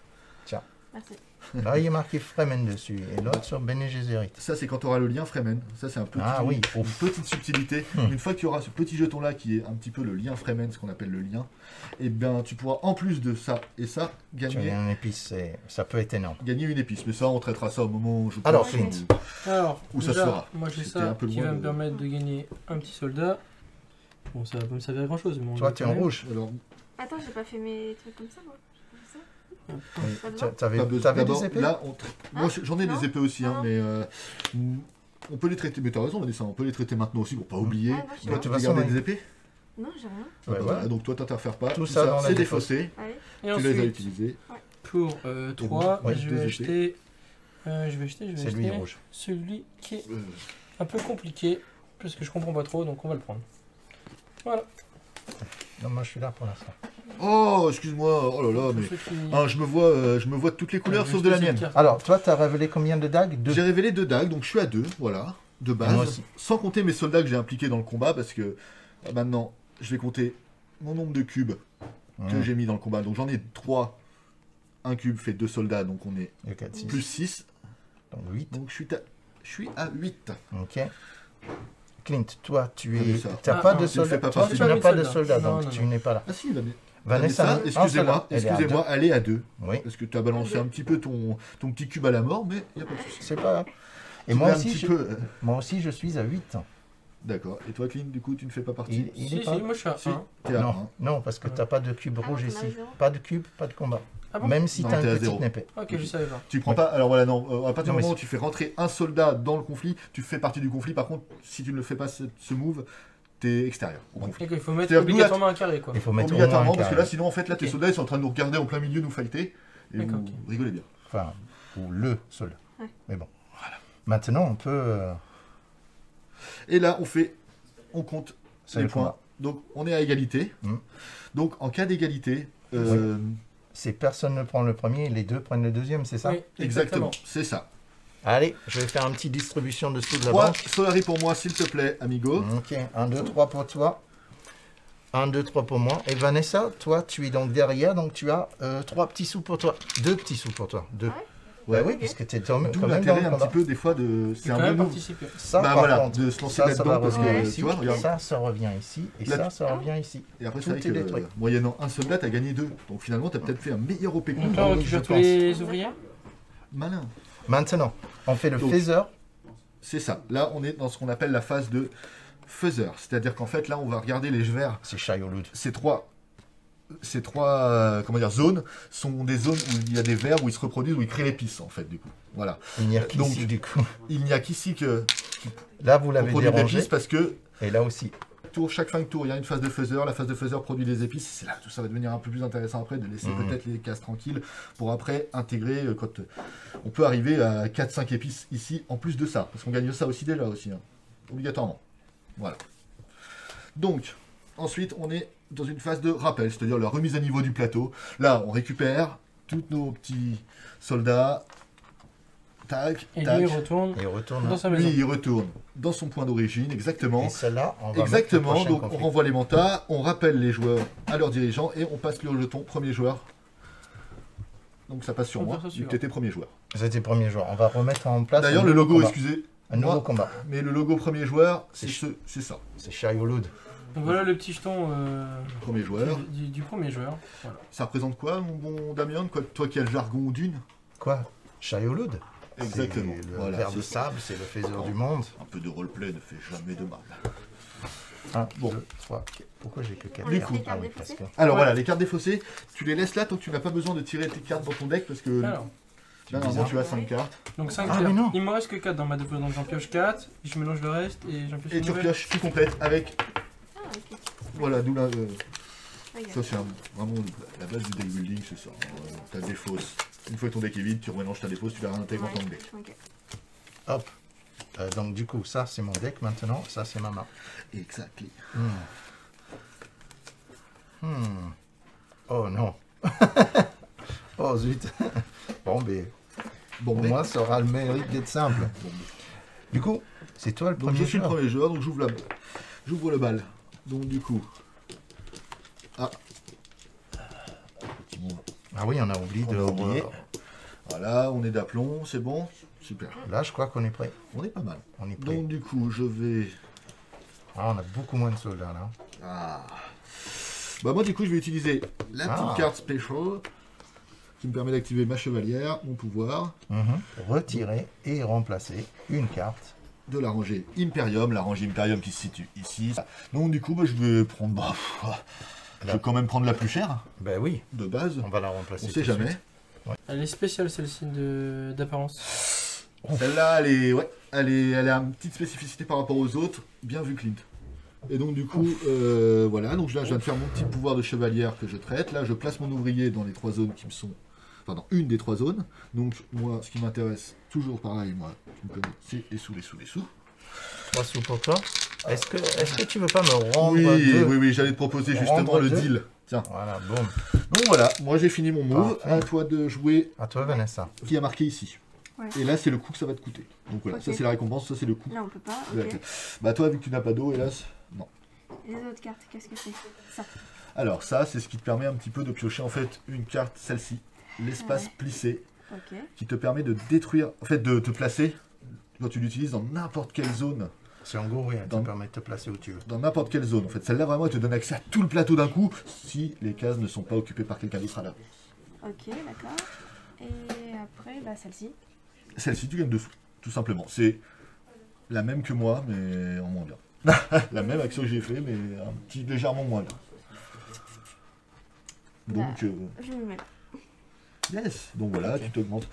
Speaker 5: Merci.
Speaker 2: là, il est marqué Fremen dessus et l'autre sur Bene Gesserit.
Speaker 4: Ça, c'est quand tu auras le lien Fremen. Ça, c'est un petit,
Speaker 2: Ah oui,
Speaker 4: une
Speaker 2: ouf.
Speaker 4: petite subtilité.
Speaker 2: Hmm.
Speaker 4: Une fois que tu auras ce petit jeton-là qui est un petit peu le lien Fremen, ce qu'on appelle le lien, et bien tu pourras, en plus de ça et ça,
Speaker 2: Tu as
Speaker 4: gagner,
Speaker 2: un épice, c'est- ça peut être énorme.
Speaker 4: gagner une épice. Mais ça, on traitera ça au moment où je
Speaker 2: Alors,
Speaker 4: pense
Speaker 2: Clint.
Speaker 4: où-
Speaker 3: Alors,
Speaker 4: Où ça se
Speaker 3: déjà,
Speaker 4: fera.
Speaker 3: moi j'ai
Speaker 4: C'était
Speaker 3: ça
Speaker 4: un peu
Speaker 3: qui
Speaker 4: loin
Speaker 3: va
Speaker 4: de-
Speaker 3: me permettre de gagner un petit soldat. Bon, ça va pas me servir à grand chose. Mais on
Speaker 2: Toi,
Speaker 3: va
Speaker 2: tu es
Speaker 3: quand
Speaker 2: en
Speaker 3: même.
Speaker 2: rouge.
Speaker 4: Alors,
Speaker 5: Attends, j'ai pas fait mes trucs comme ça, moi. J'ai pas fait ça.
Speaker 2: Oui.
Speaker 5: Pas
Speaker 2: Tu
Speaker 5: besoin.
Speaker 2: T'avais
Speaker 4: pas besoin.
Speaker 2: t'avais
Speaker 4: D'abord,
Speaker 2: des épées
Speaker 4: là, on tra- moi,
Speaker 5: Hein
Speaker 4: j'en ai
Speaker 5: Non
Speaker 4: des épées aussi, hein,
Speaker 5: Non.
Speaker 4: mais euh, on peut les traiter. Mais t'as raison, Vanessa, on peut les traiter maintenant aussi pour pas oublier.
Speaker 5: Ah, moi, je sais
Speaker 4: Toi,
Speaker 5: pas.
Speaker 4: tu
Speaker 2: De
Speaker 4: veux
Speaker 2: toute
Speaker 4: garder
Speaker 2: façon,
Speaker 4: des épées
Speaker 5: Non, j'ai rien.
Speaker 2: Ouais,
Speaker 4: Ah bah
Speaker 2: ouais.
Speaker 4: voilà, donc toi, t'interfères pas.
Speaker 2: Tout ça dans la
Speaker 4: c'est
Speaker 2: défausse.
Speaker 4: défaussé.
Speaker 5: Allez.
Speaker 3: Et
Speaker 4: Tu les as
Speaker 3: ensuite,
Speaker 4: utilisés.
Speaker 3: pour euh, trois,
Speaker 2: Ouais,
Speaker 3: je
Speaker 4: deux
Speaker 3: vais
Speaker 4: épées.
Speaker 3: acheter. euh, je vais acheter, je vais
Speaker 2: C'est
Speaker 3: acheter
Speaker 2: lui rouge.
Speaker 3: celui qui est
Speaker 4: Euh,
Speaker 3: un peu compliqué parce que je comprends pas trop, donc on va le prendre. Voilà.
Speaker 2: Non, moi je suis là pour l'instant.
Speaker 4: Oh, excuse-moi. Oh là là, mais.
Speaker 3: Pour ceux qui-
Speaker 4: Ah, je me vois, euh, je me vois de toutes les couleurs
Speaker 3: Je
Speaker 4: sauf
Speaker 3: vais
Speaker 4: de la
Speaker 3: acheter cette
Speaker 4: mienne.
Speaker 3: carte.
Speaker 2: Alors, toi, t'as révélé combien de dagues Deux.
Speaker 4: J'ai révélé deux dagues, donc je suis à deux, voilà, de
Speaker 2: Moi
Speaker 4: base.
Speaker 2: aussi.
Speaker 4: Sans compter mes soldats que j'ai impliqués dans le combat, parce que euh, maintenant, je vais compter mon nombre de cubes que
Speaker 2: Mmh.
Speaker 4: j'ai mis dans le combat. Donc j'en ai trois. Un cube fait deux soldats, donc on est
Speaker 2: Et quatre, six.
Speaker 4: plus six.
Speaker 2: Donc huit.
Speaker 4: Donc je suis, à- je suis à huit.
Speaker 2: Ok. Clint, toi, tu
Speaker 4: Ah, mais
Speaker 2: es.
Speaker 4: ça.
Speaker 2: T'as
Speaker 3: Ah,
Speaker 2: pas
Speaker 3: non,
Speaker 2: de
Speaker 3: tu
Speaker 4: ne
Speaker 2: soldat.
Speaker 4: fais pas
Speaker 2: Toi,
Speaker 4: partie
Speaker 2: tu
Speaker 3: du-
Speaker 2: n'as pas de
Speaker 3: soldat.
Speaker 2: soldat,
Speaker 3: Non,
Speaker 2: donc
Speaker 3: non,
Speaker 2: tu
Speaker 3: non.
Speaker 2: n'es pas là.
Speaker 4: Ah si, Vanessa,
Speaker 2: Vanessa,
Speaker 4: Vanessa,
Speaker 2: un seul.
Speaker 4: excusez-moi,
Speaker 2: Elle est à
Speaker 4: excusez-moi, elle est à deux.
Speaker 2: Oui,
Speaker 4: Parce que tu as balancé un petit peu ton, ton petit cube à la mort, mais il n'y a pas de souci.
Speaker 2: c'est pas grave. Et
Speaker 4: Tu
Speaker 2: moi
Speaker 4: mets un
Speaker 2: aussi,
Speaker 4: petit
Speaker 2: je...
Speaker 4: peu. euh,
Speaker 2: moi aussi, je suis à huit.
Speaker 4: D'accord. Et toi, Clint, du coup, tu ne fais pas partie.
Speaker 2: Il, il
Speaker 3: Si,
Speaker 2: est pas.
Speaker 3: si, moi je suis à
Speaker 4: Si.
Speaker 3: un.
Speaker 4: T'es à
Speaker 2: Non,
Speaker 4: un.
Speaker 2: non, parce que t'as pas de cube
Speaker 5: Ah,
Speaker 2: rouge
Speaker 5: non,
Speaker 2: ici.
Speaker 5: t'en as zéro.
Speaker 2: Pas de cube, pas de combat.
Speaker 3: Ah bon
Speaker 2: Même si
Speaker 4: Non,
Speaker 2: t'as
Speaker 4: t'es à
Speaker 2: une petite
Speaker 4: zéro.
Speaker 2: épée.
Speaker 3: Ok, je savais pas.
Speaker 4: Tu prends
Speaker 2: Ouais.
Speaker 4: pas. Alors voilà, non. euh, à partir
Speaker 2: Non,
Speaker 4: du
Speaker 2: mais
Speaker 4: moment où tu fais rentrer un soldat dans le conflit, tu fais partie du conflit. Par contre, si tu ne le fais pas ce, ce move, t'es extérieur au conflit.
Speaker 3: Ok, il faut mettre
Speaker 4: C'est-à-dire que nous, là,
Speaker 3: obligatoirement un carré quoi.
Speaker 2: Il faut mettre au moins
Speaker 4: Obligatoirement,
Speaker 2: un
Speaker 4: parce que
Speaker 2: carré.
Speaker 4: là, sinon, en fait, là, tes
Speaker 3: Ok.
Speaker 4: soldats, ils sont en train de nous regarder en plein milieu, nous fighter. Et
Speaker 3: D'accord,
Speaker 4: vous
Speaker 3: ok.
Speaker 4: rigolez bien.
Speaker 2: Enfin, ou le soldat.
Speaker 5: Ouais.
Speaker 2: Mais bon. Maintenant, on peut. euh,
Speaker 4: Et là, on fait. On compte
Speaker 2: C'est
Speaker 4: les
Speaker 2: le
Speaker 4: points.
Speaker 2: combat.
Speaker 4: Donc, on est à égalité.
Speaker 2: Mm.
Speaker 4: Donc, en cas d'égalité. euh,
Speaker 2: C'est personne ne prend le premier et les deux prennent le deuxième, c'est ça
Speaker 3: Oui,
Speaker 4: Exactement, c'est ça.
Speaker 2: Allez, je vais faire une petite distribution de sous de la
Speaker 4: trois
Speaker 2: banque.
Speaker 4: Solari pour moi, s'il te plaît, amigo.
Speaker 2: Ok, un, deux, trois pour toi. un, deux, trois pour moi. Et Vanessa, toi, tu es donc derrière, donc tu as euh, trois petits sous pour toi. Deux petits sous pour toi. Deux.
Speaker 5: Ah
Speaker 2: Bah
Speaker 4: Ouais.
Speaker 2: oui, parce que tu es quand même
Speaker 4: D'où
Speaker 2: quand même dans
Speaker 4: l'intérêt
Speaker 2: le
Speaker 4: un
Speaker 2: combat.
Speaker 4: petit peu des fois de.
Speaker 3: J'ai
Speaker 4: C'est
Speaker 3: quand
Speaker 4: un
Speaker 3: même
Speaker 4: bon move.
Speaker 3: participé.
Speaker 2: Ça,
Speaker 4: Bah
Speaker 2: par
Speaker 4: voilà,
Speaker 2: contre,
Speaker 4: de se lancer
Speaker 2: ça, ça
Speaker 4: là-dedans
Speaker 2: va
Speaker 4: parce que
Speaker 2: revenir
Speaker 5: Ouais.
Speaker 2: ici.
Speaker 4: tu vois, regarde.
Speaker 2: Ça, ça revient ici. Et
Speaker 4: Là,
Speaker 2: ça, ça revient ici.
Speaker 4: Et après,
Speaker 2: Tout
Speaker 4: c'est vrai
Speaker 2: est
Speaker 4: que
Speaker 2: détruit.
Speaker 4: euh, moyennant un soldat, t'as gagné deux. Donc finalement, t'as peut-être fait un meilleur O P que
Speaker 3: Donc
Speaker 4: nous.
Speaker 3: là, on
Speaker 2: oui,
Speaker 3: récupère
Speaker 2: je
Speaker 3: tous
Speaker 2: pense.
Speaker 3: les ouvriers.
Speaker 4: Malin.
Speaker 2: Maintenant, on fait le
Speaker 4: Donc,
Speaker 2: phaser.
Speaker 4: C'est ça. Là, on est dans ce qu'on appelle la phase de faiseur. C'est-à-dire qu'en fait, là, on va regarder les vers.
Speaker 2: C'est Shaiolud.
Speaker 4: Ces trois, ces trois euh, comment dire, zones sont des zones où il y a des vers où ils se reproduisent, où ils créent l'épice, en fait, du coup. Voilà.
Speaker 2: Il n'y a
Speaker 4: Donc,
Speaker 2: qu'ici, du coup.
Speaker 4: Il n'y a qu'ici que
Speaker 2: Là, vous
Speaker 4: on
Speaker 2: l'avez
Speaker 4: produit de
Speaker 2: dérangé.
Speaker 4: l'épice parce que
Speaker 2: Et là aussi.
Speaker 4: tour, chaque fin de tour, il y a une phase de faiseur. La phase de faiseur produit des épices. C'est là que tout ça va devenir un peu plus intéressant après, de laisser
Speaker 2: Mhm.
Speaker 4: peut-être les cases tranquilles pour après intégrer euh, quand euh, on peut arriver à quatre cinq épices ici en plus de ça. Parce qu'on gagne ça aussi déjà aussi, hein, obligatoirement. Voilà. Donc, ensuite, on est dans une phase de rappel, c'est-à-dire la remise à niveau du plateau. Là, on récupère tous nos petits soldats. tac,
Speaker 3: Et
Speaker 4: tac.
Speaker 3: lui, il retourne
Speaker 2: Et il retourne.
Speaker 3: dans sa maison.
Speaker 4: Lui, il retourne dans son point d'origine, exactement.
Speaker 2: Et celle-là, on va
Speaker 4: Exactement,
Speaker 2: mettre le
Speaker 4: donc
Speaker 2: prochain
Speaker 4: on
Speaker 2: conflit.
Speaker 4: renvoie les mantas, on rappelle les joueurs à leurs dirigeants et on passe le jeton premier joueur. Donc ça passe sur
Speaker 3: On
Speaker 4: moi,
Speaker 3: passe au
Speaker 4: vu que
Speaker 3: suivant.
Speaker 4: t'étais premier joueur.
Speaker 2: C'était le premier joueur. On va remettre en place.
Speaker 4: D'ailleurs,
Speaker 2: un
Speaker 4: le
Speaker 2: nouveau
Speaker 4: logo,
Speaker 2: combat.
Speaker 4: excusez,
Speaker 2: Un nouveau
Speaker 4: moi,
Speaker 2: combat.
Speaker 4: mais le logo premier joueur, c'est
Speaker 2: C'est
Speaker 4: ce, c'est ça.
Speaker 2: C'est Shayolud.
Speaker 3: Donc voilà le petit jeton euh,
Speaker 4: Premier joueur.
Speaker 3: du, du- du premier joueur. Voilà.
Speaker 4: Ça représente quoi, mon bon Damien, quoi, toi qui as le jargon d'une?
Speaker 2: Quoi Shayolud
Speaker 4: Exactement.
Speaker 2: C'est le
Speaker 4: Voilà,
Speaker 2: ver
Speaker 4: c'est
Speaker 2: de
Speaker 4: ça.
Speaker 2: sable, c'est le faiseur du monde.
Speaker 4: Un peu de roleplay ne fait jamais de mal.
Speaker 2: Un,
Speaker 4: Bon.
Speaker 2: deux, trois. Pourquoi j'ai que quatre
Speaker 5: Du
Speaker 2: cartes
Speaker 5: coup.
Speaker 2: Ah oui,
Speaker 5: Les cartes
Speaker 2: parce que...
Speaker 4: Alors
Speaker 3: Ouais.
Speaker 4: voilà, les cartes défaussées, tu les laisses là tant que tu n'as pas besoin de tirer tes cartes dans ton deck parce que
Speaker 3: Alors,
Speaker 4: là, normalement
Speaker 2: bizarre.
Speaker 4: tu as cinq cartes.
Speaker 3: donc cinq
Speaker 2: Ah, mais
Speaker 3: cartes.
Speaker 2: non.
Speaker 3: Il me reste que quatre dans ma dépose, donc j'en pioche quatre, je mélange le reste et j'en pioche
Speaker 4: Et
Speaker 3: une
Speaker 4: tu
Speaker 3: nouvelle.
Speaker 4: repioches, tu complètes avec.
Speaker 5: Ah, ok.
Speaker 4: Voilà, d'où la. euh,
Speaker 5: Regarde.
Speaker 4: ça c'est un- vraiment la base du deck building, c'est ça. Euh, ta défausse. Une fois que ton deck est vide, tu remélanges ta défausse, tu la réintègres dans ton deck.
Speaker 5: Ok.
Speaker 2: Hop. Euh, donc du coup, ça c'est mon deck maintenant, ça c'est ma main.
Speaker 4: Exactly.
Speaker 2: Hmm. Hmm. Oh non. Oh zut. Bon, ben,
Speaker 4: Bon,
Speaker 2: pour
Speaker 4: mais-
Speaker 2: moi, ça aura le mérite d'être simple.
Speaker 4: bon,
Speaker 2: Du coup, c'est toi le
Speaker 4: donc
Speaker 2: premier
Speaker 4: je suis le
Speaker 2: joueur.
Speaker 4: premier joueur, donc j'ouvre la... j'ouvre le bal. Donc du coup. Ah. Bon,
Speaker 2: Ah oui, on a oublié
Speaker 4: On
Speaker 2: de...
Speaker 4: a oublié. Voilà, on est d'aplomb, c'est bon. Super.
Speaker 2: Là, je crois qu'on est prêt.
Speaker 4: On est pas mal.
Speaker 2: On est prêt.
Speaker 4: Donc du coup, je vais.
Speaker 2: Ah, on a beaucoup moins de soldats là.
Speaker 4: Ah. Bah moi du coup je vais utiliser la petite
Speaker 2: Ah.
Speaker 4: carte special qui me permet d'activer ma chevalière, mon pouvoir,
Speaker 2: Mhm. Retirer et remplacer une carte.
Speaker 4: de la rangée Imperium, la rangée Imperium qui se situe ici. Donc du coup bah, je vais prendre, bah, pff, je vais quand même prendre la plus chère
Speaker 2: Ben oui,
Speaker 4: de base,
Speaker 2: on va la remplacer.
Speaker 4: on
Speaker 2: tout
Speaker 4: sait
Speaker 2: de
Speaker 4: jamais.
Speaker 2: suite.
Speaker 3: Elle est spéciale celle-ci de- d'apparence.
Speaker 4: Celle-là elle est, ouais, elle est, elle a une petite spécificité par rapport aux autres, bien vu Clint. Et donc du coup, euh, voilà, donc là je viens de faire mon petit pouvoir de chevalière que je traite. Là je place mon ouvrier dans les trois zones qui me sont... Enfin dans une des trois zones. Donc moi ce qui m'intéresse, toujours pareil, moi, tu me connais, c'est les sous, les sous, les sous.
Speaker 2: Trois sous pour toi. Est-ce que, est-ce que tu veux pas me rendre
Speaker 4: Oui,
Speaker 2: deux
Speaker 4: oui, oui, j'allais te proposer justement
Speaker 2: Rendre
Speaker 4: le
Speaker 2: deux.
Speaker 4: deal. Tiens,
Speaker 2: Voilà, boum.
Speaker 4: donc voilà, moi j'ai fini mon move,
Speaker 2: Parfait.
Speaker 4: à toi de jouer
Speaker 2: À toi, Vanessa.
Speaker 4: qui a marqué ici.
Speaker 5: Ouais.
Speaker 4: Et là c'est le coup que ça va te coûter. Donc voilà,
Speaker 5: Ok.
Speaker 4: ça c'est la récompense, ça c'est le coup.
Speaker 5: Là, on peut pas.
Speaker 4: de la
Speaker 5: Ok.
Speaker 4: clé. Bah toi vu que tu n'as pas d'eau, hélas, non.
Speaker 5: Les autres cartes, qu'est-ce que c'est? Ça.
Speaker 4: Alors ça, c'est ce qui te permet un petit peu de piocher en fait une carte, celle-ci, l'espace
Speaker 5: Ouais.
Speaker 4: plissé,
Speaker 5: Ok.
Speaker 4: qui te permet de détruire, en fait de te placer, quand tu l'utilises dans n'importe quelle zone,
Speaker 2: C'est en gros, oui, elle te
Speaker 4: Dans-
Speaker 2: permet de te placer où tu veux.
Speaker 4: dans n'importe quelle zone. En fait, celle-là vraiment, elle te donne accès à tout le plateau d'un coup, si les cases ne sont pas occupées par quelqu'un d'autre à l'avance.
Speaker 5: Ok, d'accord. Et après, bah celle-ci.
Speaker 4: Celle-ci, tu gagnes dessous, tout simplement. C'est la même que moi, mais en moins bien. La même action que j'ai fait, mais un petit légèrement moins bien. Donc, euh,
Speaker 5: Je me mets.
Speaker 4: yes. Donc voilà,
Speaker 2: Ok.
Speaker 4: tu t'augmentes.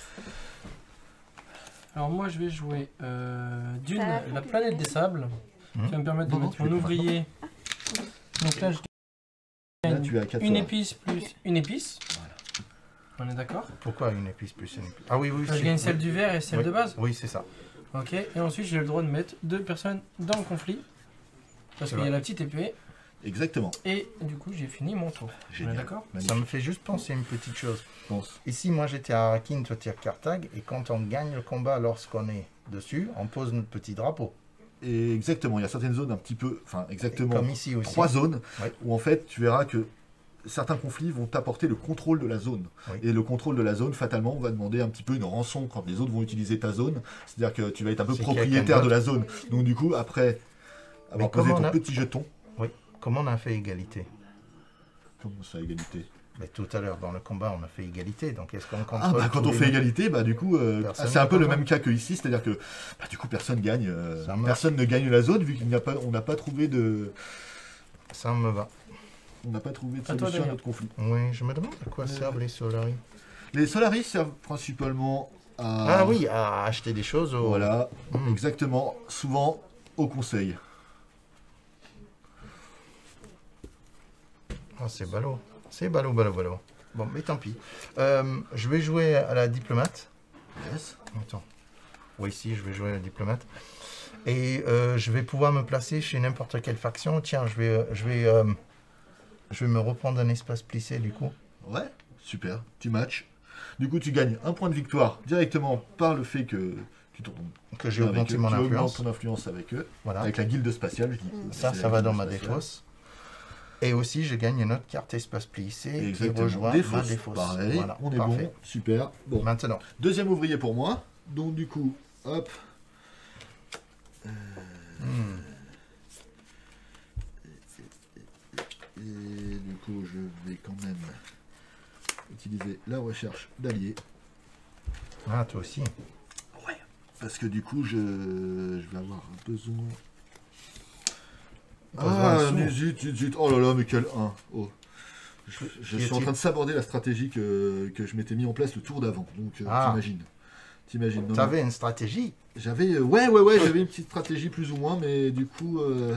Speaker 3: Alors moi je vais jouer euh, d'une,
Speaker 5: Ça va,
Speaker 3: la
Speaker 5: faut
Speaker 3: planète
Speaker 5: que-
Speaker 3: des sables,
Speaker 2: Hmm.
Speaker 3: qui va me permettre de
Speaker 4: Non, non,
Speaker 3: mettre
Speaker 4: tu
Speaker 3: mon
Speaker 4: l'as pas
Speaker 3: ouvrier. Donc là je
Speaker 4: Là,
Speaker 3: gagne
Speaker 4: tu es à quatre
Speaker 3: une
Speaker 4: heures.
Speaker 3: épice plus une épice. On est d'accord?
Speaker 2: Pourquoi une épice plus une épice Ah oui, oui.
Speaker 3: Je
Speaker 2: si.
Speaker 3: gagne celle
Speaker 2: Oui.
Speaker 3: du vert et celle
Speaker 2: Oui.
Speaker 3: de base.
Speaker 2: Oui, c'est ça.
Speaker 3: Ok, et ensuite j'ai le droit de mettre deux personnes dans le conflit. Parce
Speaker 2: C'est
Speaker 3: qu'il y a
Speaker 2: vrai.
Speaker 3: la petite épée.
Speaker 4: Exactement.
Speaker 3: Et du coup j'ai fini mon tour. On est
Speaker 4: Génial.
Speaker 3: d'accord?
Speaker 2: Ça
Speaker 4: Magnifique.
Speaker 2: me fait juste penser à une petite chose.
Speaker 4: Je pense.
Speaker 2: Ici, moi j'étais à Arakin, toi tu es à Carthage, et quand on gagne le combat lorsqu'on est dessus, on pose notre petit drapeau.
Speaker 4: Et exactement, il y a certaines zones un petit peu, enfin exactement,
Speaker 2: Comme ici aussi.
Speaker 4: trois zones
Speaker 2: Ouais.
Speaker 4: où en fait tu verras que certains conflits vont t'apporter le contrôle de la zone.
Speaker 2: Oui.
Speaker 4: Et le contrôle de la zone, fatalement, va demander un petit peu une rançon quand les autres vont utiliser ta zone. C'est-à-dire que tu vas être un peu
Speaker 2: C'est qu'il y a
Speaker 4: propriétaire
Speaker 2: qu'un
Speaker 4: de la zone. Donc du coup, après avoir posé
Speaker 2: comment
Speaker 4: ton
Speaker 2: on a-
Speaker 4: petit jeton,
Speaker 2: Comment on a fait égalité?
Speaker 4: comment ça, égalité?
Speaker 2: Mais tout à l'heure, dans le combat, on a fait égalité, donc est-ce qu'on
Speaker 4: Ah
Speaker 2: contrôle
Speaker 4: bah quand
Speaker 2: tous
Speaker 4: on
Speaker 2: les
Speaker 4: fait
Speaker 2: deux
Speaker 4: égalité, bah du coup, euh,
Speaker 2: Personne
Speaker 4: c'est un
Speaker 2: n'est
Speaker 4: peu le
Speaker 2: content.
Speaker 4: même cas que ici, c'est-à-dire que bah, du coup personne gagne, euh,
Speaker 2: Ça marche.
Speaker 4: personne ne gagne la zone vu qu'il n'y a pas, on n'a pas trouvé de,
Speaker 2: Ça me va.
Speaker 4: on n'a pas trouvé de
Speaker 3: À toi,
Speaker 4: solution à
Speaker 3: Damien.
Speaker 4: notre conflit.
Speaker 2: Oui, je me demande à quoi
Speaker 4: Euh,
Speaker 2: servent les Solari.
Speaker 4: Les Solaris servent principalement à,
Speaker 2: Ah oui, à acheter des choses au...
Speaker 4: voilà,
Speaker 2: Hmm.
Speaker 4: exactement, souvent au conseil.
Speaker 2: Ah, c'est ballot. C'est ballot, ballot, ballot. Bon, mais tant pis. Euh, je vais jouer à la diplomate.
Speaker 4: Yes.
Speaker 2: Attends. Oui, ici, je vais jouer à la diplomate. Et euh, je vais pouvoir me placer chez n'importe quelle faction. Tiens, je vais, euh, je vais, euh, je vais me reprendre un espace plissé, du coup.
Speaker 4: Ouais, super. Tu matches. Du coup, tu gagnes un point de victoire directement par le fait que tu tournes.
Speaker 2: Que j'ai augmenté mon
Speaker 4: tu
Speaker 2: influence.
Speaker 4: augmentes ton influence avec eux,
Speaker 2: Voilà.
Speaker 4: avec la guilde spatiale. Je dis.
Speaker 2: Ça,
Speaker 4: C'est
Speaker 2: ça
Speaker 4: la
Speaker 2: va
Speaker 4: guilde
Speaker 2: dans ma
Speaker 4: spatiale.
Speaker 2: défausse. Et aussi, je gagne une autre carte espace plissé qui
Speaker 4: Exactement.
Speaker 2: rejoint
Speaker 4: Défausse.
Speaker 2: ma défausse.
Speaker 4: Pareil,
Speaker 2: Voilà,
Speaker 4: on est
Speaker 2: parfait.
Speaker 4: bon, super. Bon,
Speaker 2: Maintenant,
Speaker 4: deuxième ouvrier pour moi. Donc du coup, hop. Euh,
Speaker 2: hmm,
Speaker 4: Et du coup, je vais quand même utiliser la recherche d'alliés.
Speaker 2: ah, toi aussi.
Speaker 4: Parce que du coup, je, je vais avoir besoin...
Speaker 2: Besoin de
Speaker 4: Ah,
Speaker 2: sous.
Speaker 4: mais zut, zut, zut. Oh là là, mais quel un. Oh. Je, je
Speaker 2: Qui
Speaker 4: suis en
Speaker 2: est-il
Speaker 4: train de saborder la stratégie que, que je m'étais mis en place le tour d'avant. Donc, euh,
Speaker 2: Ah.
Speaker 4: t'imagines. T'imagines. non, non.
Speaker 2: T'avais une stratégie.
Speaker 4: J'avais... euh, ouais, ouais, ouais, j'avais une petite stratégie plus ou moins, mais du coup... euh,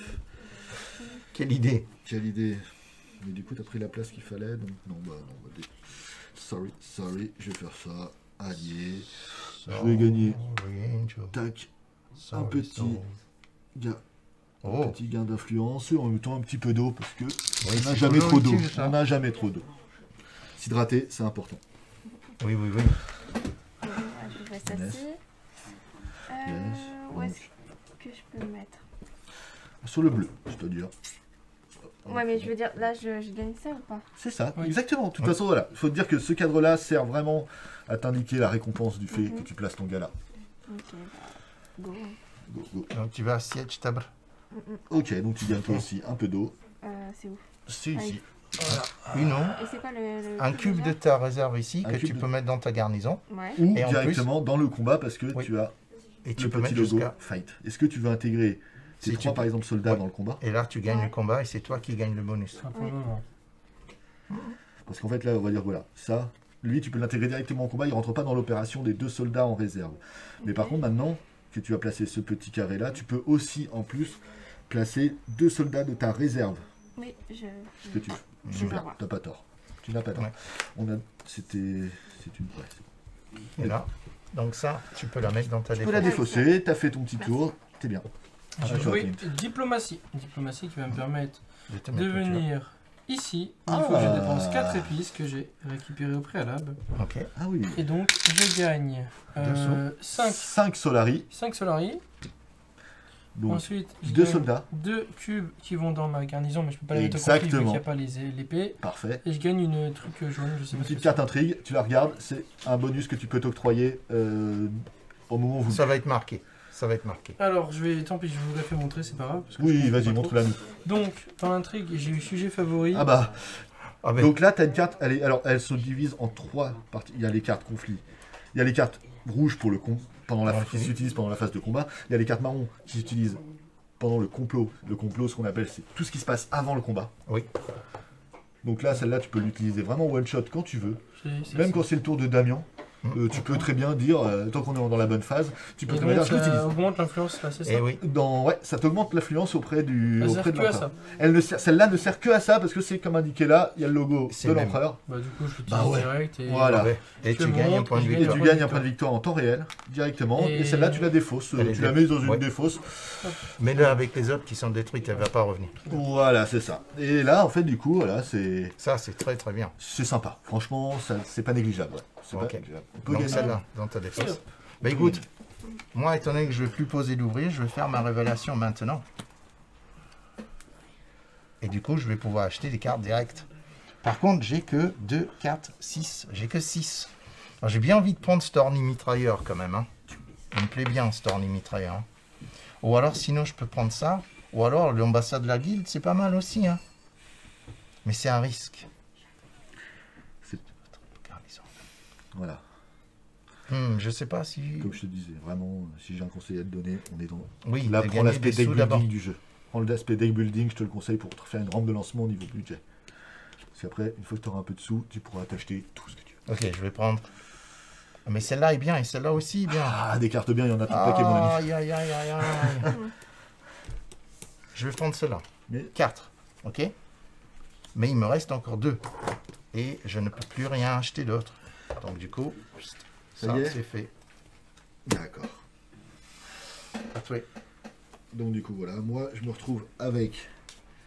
Speaker 2: Quelle idée.
Speaker 4: Quelle idée. Mais du coup, t'as pris la place qu'il fallait, donc non, bah non. Bah, dé- sorry, sorry, je vais faire ça. Allié. Je vais gagner. Tac. Un petit gain.
Speaker 2: Oh,
Speaker 4: Un petit gain d'influence et en même temps un petit peu d'eau parce que
Speaker 2: oui,
Speaker 4: on n'a
Speaker 2: c'est
Speaker 4: jamais
Speaker 2: toujours
Speaker 4: trop d'eau.
Speaker 2: utile, ça.
Speaker 4: On n'a jamais trop d'eau. S'hydrater, c'est important.
Speaker 2: Oui, oui, oui.
Speaker 5: Ouais, je fais ça
Speaker 4: Yes.
Speaker 5: ci. Euh,
Speaker 4: Yes.
Speaker 5: Où est-ce que je peux le mettre?
Speaker 4: Sur le bleu, c'est-à-dire.
Speaker 5: Ouais, mais je veux dire, là, je, je gagne ça ou pas?
Speaker 4: C'est ça,
Speaker 3: Oui.
Speaker 4: exactement. De toute
Speaker 2: Oui.
Speaker 4: façon, voilà. Il faut te dire que ce cadre-là sert vraiment à t'indiquer la récompense du fait
Speaker 5: Mhm.
Speaker 4: que tu places ton gars là.
Speaker 5: Ok, bah, go.
Speaker 4: Go, go.
Speaker 2: Donc tu vas à siège tabre.
Speaker 5: Mm, mm.
Speaker 4: Ok, donc tu gagnes toi aussi un peu d'eau.
Speaker 5: Euh, c'est où?
Speaker 2: Si,
Speaker 5: Ah,
Speaker 2: si. Une eau.
Speaker 5: Et c'est quoi le, le
Speaker 2: Un
Speaker 5: truc
Speaker 2: cube
Speaker 5: déjà?
Speaker 2: de ta réserve ici
Speaker 4: Un
Speaker 2: que
Speaker 4: cube
Speaker 2: tu
Speaker 4: de-
Speaker 2: peux mettre dans ta garnison.
Speaker 5: Ouais.
Speaker 4: Ou
Speaker 2: Et en
Speaker 4: directement dans le combat parce que
Speaker 2: Oui.
Speaker 4: tu as
Speaker 2: Et tu
Speaker 4: le
Speaker 2: peux
Speaker 4: petit
Speaker 2: mettre
Speaker 4: logo
Speaker 2: jusqu'à...
Speaker 4: fight. Est-ce que tu veux intégrer ces
Speaker 2: Si
Speaker 4: trois
Speaker 2: tu-
Speaker 4: par exemple soldats
Speaker 2: Ouais.
Speaker 4: dans le combat?
Speaker 2: Et là, tu gagnes
Speaker 5: Ouais.
Speaker 2: le combat et c'est toi qui gagnes le bonus.
Speaker 3: Enfin, pour le
Speaker 5: Oui.
Speaker 3: moment.
Speaker 4: Parce qu'en fait là on va dire voilà, ça, lui tu peux l'intégrer directement au combat, il rentre pas dans l'opération des deux soldats en réserve. Mais par
Speaker 5: Ok.
Speaker 4: contre maintenant que tu as placé ce petit carré là, tu peux aussi en plus placer deux soldats de ta réserve.
Speaker 5: Oui, je.
Speaker 4: Ce que tu veux.
Speaker 5: Je vais
Speaker 4: Super,
Speaker 5: voir.
Speaker 4: t'as pas tort. Tu n'as pas tort.
Speaker 2: Ouais.
Speaker 4: On a. C'était. C'est une. Ouais, c'est bon.
Speaker 2: Et là, donc ça, tu peux la mettre dans ta
Speaker 4: Tu peux la
Speaker 2: défense.
Speaker 4: défausser, t'as fait ton petit
Speaker 5: Merci.
Speaker 4: tour, t'es bien.
Speaker 3: Je
Speaker 4: Ah,
Speaker 3: vais jouer
Speaker 4: Clint.
Speaker 3: diplomatie. Diplomatie qui va me permettre
Speaker 2: Je te
Speaker 3: de
Speaker 2: mets tout, tu
Speaker 3: venir ici. Il
Speaker 4: Ah.
Speaker 3: faut que je dépense quatre épices que j'ai récupérées au préalable.
Speaker 2: vois. Ok.
Speaker 4: Ah oui.
Speaker 3: Et donc, je gagne euh, cinq,
Speaker 4: cinq Solari,
Speaker 3: cinq Solari.
Speaker 4: donc
Speaker 3: Ensuite, je
Speaker 4: deux
Speaker 3: gagne
Speaker 4: soldats.
Speaker 3: deux cubes qui vont dans ma garnison, mais je peux pas les mettre au conflit vu qu'il
Speaker 4: Exactement.
Speaker 3: n'y a pas les l'épée.
Speaker 4: Parfait.
Speaker 3: Et je gagne une truc jaune, je sais
Speaker 4: Une
Speaker 3: pas ce
Speaker 4: petite
Speaker 3: que
Speaker 4: carte intrigue, tu la regardes, c'est un bonus que tu peux t'octroyer euh, au moment où vous.
Speaker 2: Ça va être marqué. Ça va être marqué.
Speaker 3: c'est. Alors, je vais, tant pis, je vous l'ai fait montrer, c'est pas grave. parce que je
Speaker 4: Oui,
Speaker 3: comprends
Speaker 4: vas-y,
Speaker 3: pas trop.
Speaker 4: montre-la nous.
Speaker 3: Donc, dans l'intrigue, j'ai eu sujet favori.
Speaker 4: Ah bah,
Speaker 2: Ah ben,
Speaker 4: donc là, tu as une carte, elle est, alors elle se divise en trois parties. Il y a les cartes conflits, il y a les cartes rouges pour le con, pendant la,
Speaker 2: Dans le
Speaker 4: qui
Speaker 2: fini.
Speaker 4: s'utilisent pendant la phase de combat, il y a les cartes marron qui s'utilisent pendant le complot. Le complot, ce qu'on appelle, c'est tout ce qui se passe avant le combat.
Speaker 2: oui.
Speaker 4: Donc là, celle-là, tu peux l'utiliser vraiment one shot quand tu veux.
Speaker 3: J'ai- c'est
Speaker 4: Même
Speaker 3: ça.
Speaker 4: quand c'est le tour de Damien, euh, tu peux très bien dire, euh, tant qu'on est dans la bonne phase, tu peux
Speaker 3: Et
Speaker 4: très bien
Speaker 3: donc,
Speaker 4: dire, je l'utilise.
Speaker 3: ça augmente l'influence, là, c'est ça.
Speaker 2: Et oui.
Speaker 4: Dans, ouais, ça t'augmente l'affluence auprès du
Speaker 3: Ça
Speaker 4: auprès
Speaker 3: sert
Speaker 4: de
Speaker 3: que à
Speaker 4: l'empereur.
Speaker 3: ça.
Speaker 4: Elle ne sert- Celle-là ne sert que à ça parce que c'est comme indiqué là, il y a le logo
Speaker 2: C'est
Speaker 4: de
Speaker 2: le même.
Speaker 4: l'empereur.
Speaker 3: Bah, du coup, je l'utilise
Speaker 4: Bah ouais.
Speaker 3: direct. Et...
Speaker 4: Voilà.
Speaker 2: Ouais. Et
Speaker 3: Je
Speaker 2: tu gagnes un
Speaker 3: monte,
Speaker 2: point de
Speaker 3: je
Speaker 4: Et
Speaker 3: gagne
Speaker 2: victoire.
Speaker 4: tu
Speaker 3: point de
Speaker 4: gagnes un point de victoire en temps réel, directement, et,
Speaker 3: Et-
Speaker 4: celle-là tu la défausses,
Speaker 2: Elle est
Speaker 4: tu la
Speaker 2: dé-
Speaker 4: mets dans une
Speaker 2: ouais.
Speaker 4: défausse.
Speaker 2: Mets-le avec les autres qui sont détruites, elle va pas revenir.
Speaker 4: Voilà, c'est ça. Et là, en fait, du coup, voilà, c'est
Speaker 2: Ça, c'est très très bien.
Speaker 4: c'est sympa. Franchement, ça, c'est pas négligeable. Ouais. C'est
Speaker 2: Ok.
Speaker 4: pas négligeable. On peut
Speaker 2: Donc
Speaker 4: gagner.
Speaker 2: celle-là, dans ta défense. Bah écoute, moi étant donné que je vais plus poser d'ouvrier, je vais faire ma révélation maintenant. Et du coup, je vais pouvoir acheter des cartes directes. Par contre, j'ai que deux, quatre, six. J'ai que six. Alors, j'ai bien envie de prendre ce orni mitrailleur quand même. Hein. Il me plaît bien ce orni mitrailleur. Hein. Ou alors, sinon, je peux prendre ça. Ou alors, l'ambassade de la guilde, c'est pas mal aussi. Hein. Mais c'est un risque.
Speaker 4: C'est-
Speaker 2: Garnison.
Speaker 4: Voilà.
Speaker 2: Hmm, je sais pas si...
Speaker 4: Comme je te disais, vraiment, si j'ai un conseil à te donner, on est dans.
Speaker 2: Oui,
Speaker 4: Là,
Speaker 2: de
Speaker 4: prends
Speaker 2: gagner
Speaker 4: l'aspect
Speaker 2: des
Speaker 4: deck
Speaker 2: sous d'abord.
Speaker 4: building du jeu. Prends l'aspect deck building, je te le conseille pour te faire une rampe de lancement au niveau budget. Parce qu'après, une fois que tu auras un peu de sous, tu pourras t'acheter tout ce que tu veux.
Speaker 2: Ok, je vais prendre. Ah, mais celle-là est bien et celle-là aussi est bien.
Speaker 4: Ah, des cartes bien, il y en a tout le paquet, mon ami.
Speaker 2: Aïe, aïe, aïe, aïe, aïe. Je vais prendre cela.
Speaker 4: Mais
Speaker 2: quatre. Ok. Mais il me reste encore deux. Et je ne peux plus rien acheter d'autre. Donc du coup,
Speaker 4: Ça
Speaker 2: ça
Speaker 4: y est.
Speaker 2: c'est fait.
Speaker 4: d'accord.
Speaker 2: Tatoué.
Speaker 4: Donc du coup, voilà, moi, je me retrouve avec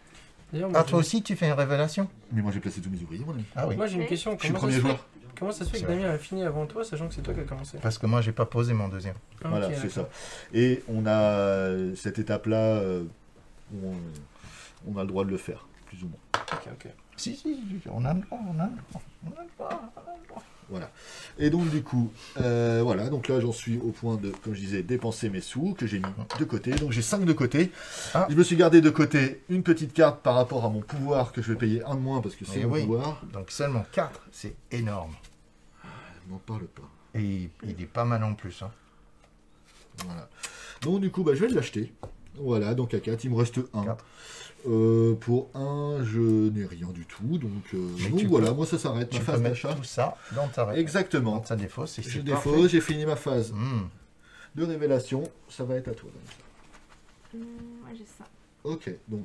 Speaker 3: D'ailleurs, moi,
Speaker 2: Ah, toi
Speaker 3: j'ai-
Speaker 2: aussi, tu fais une révélation?
Speaker 4: Mais moi j'ai placé tous mes ouvriers, mon ami.
Speaker 2: Ah oui.
Speaker 3: Moi j'ai une
Speaker 5: Oui.
Speaker 3: question.
Speaker 4: Je suis le
Speaker 3: Comment ça,
Speaker 4: premier
Speaker 3: se fait...
Speaker 4: joueur.
Speaker 3: Comment ça se fait
Speaker 2: C'est
Speaker 3: que Damien a fini avant toi, sachant que c'est toi qui as commencé?
Speaker 2: Parce que moi, j'ai pas posé mon deuxième.
Speaker 3: Ah,
Speaker 4: Voilà,
Speaker 3: ok,
Speaker 4: c'est ça.
Speaker 3: d'accord.
Speaker 4: Et on a cette étape-là euh, où on, on a le droit de le faire, plus ou moins.
Speaker 3: Ok, ok.
Speaker 2: Si, si, si, on a le droit, on a le droit. On a le droit, on a le droit.
Speaker 4: Voilà. Et donc du coup, euh, voilà, donc là j'en suis au point de, comme je disais, dépenser mes sous que j'ai mis de côté. Donc j'ai cinq de côté.
Speaker 2: Ah.
Speaker 4: Je me suis gardé de côté une petite carte par rapport à mon pouvoir que je vais payer un de moins parce que c'est
Speaker 2: Eh
Speaker 4: mon
Speaker 2: oui.
Speaker 4: pouvoir.
Speaker 2: Donc seulement quatre, c'est énorme.
Speaker 4: N'en parle pas.
Speaker 2: Et il est pas mal en plus. Hein.
Speaker 4: Voilà. Donc du coup, bah, je vais l'acheter. Voilà, donc à quatre, il me reste un.
Speaker 2: Quatre.
Speaker 4: Euh, pour un, je n'ai rien du tout. Donc, euh,
Speaker 2: Mais
Speaker 4: donc
Speaker 2: tu
Speaker 4: voilà,
Speaker 2: peux-
Speaker 4: moi ça s'arrête,
Speaker 2: Tu
Speaker 4: ma
Speaker 2: peux
Speaker 4: phase
Speaker 2: mettre
Speaker 4: d'achat.
Speaker 2: tout ça dans ta ré-
Speaker 4: Exactement.
Speaker 2: dans ta défausse. et
Speaker 4: Je
Speaker 2: c'est
Speaker 4: défausse,
Speaker 2: parfait.
Speaker 4: j'ai fini ma phase
Speaker 2: Hmm.
Speaker 4: de révélation. Ça va être à toi.
Speaker 5: Hum, moi j'ai ça.
Speaker 4: Ok, donc.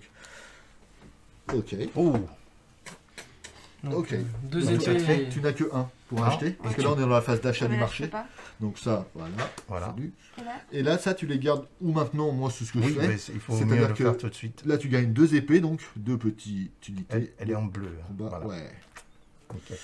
Speaker 4: Ok.
Speaker 2: Oh,
Speaker 3: Donc,
Speaker 4: Ok.
Speaker 3: euh, deux
Speaker 4: Donc,
Speaker 2: ça te fait-
Speaker 3: épées.
Speaker 4: Tu n'as que un pour
Speaker 2: Ah.
Speaker 4: acheter. Parce que
Speaker 5: Ouais.
Speaker 4: là, on est dans la phase d'achat
Speaker 5: Ah,
Speaker 4: du
Speaker 5: mais là, je
Speaker 4: marché.
Speaker 5: peux pas.
Speaker 4: Donc ça, voilà.
Speaker 2: voilà.
Speaker 4: Salut.
Speaker 5: Et là,
Speaker 4: Et là, ça, tu les gardes où maintenant? Moi, c'est ce que
Speaker 2: Oui,
Speaker 4: je fais.
Speaker 2: mais il faut
Speaker 4: C'est-à-dire
Speaker 2: mieux le
Speaker 4: que-
Speaker 2: faire tout de suite.
Speaker 4: Là, tu gagnes deux épées, donc deux petites unités.
Speaker 2: Elle, elle est en bleu. hein.
Speaker 4: Combat,
Speaker 2: Voilà.
Speaker 4: ouais.
Speaker 2: Ok.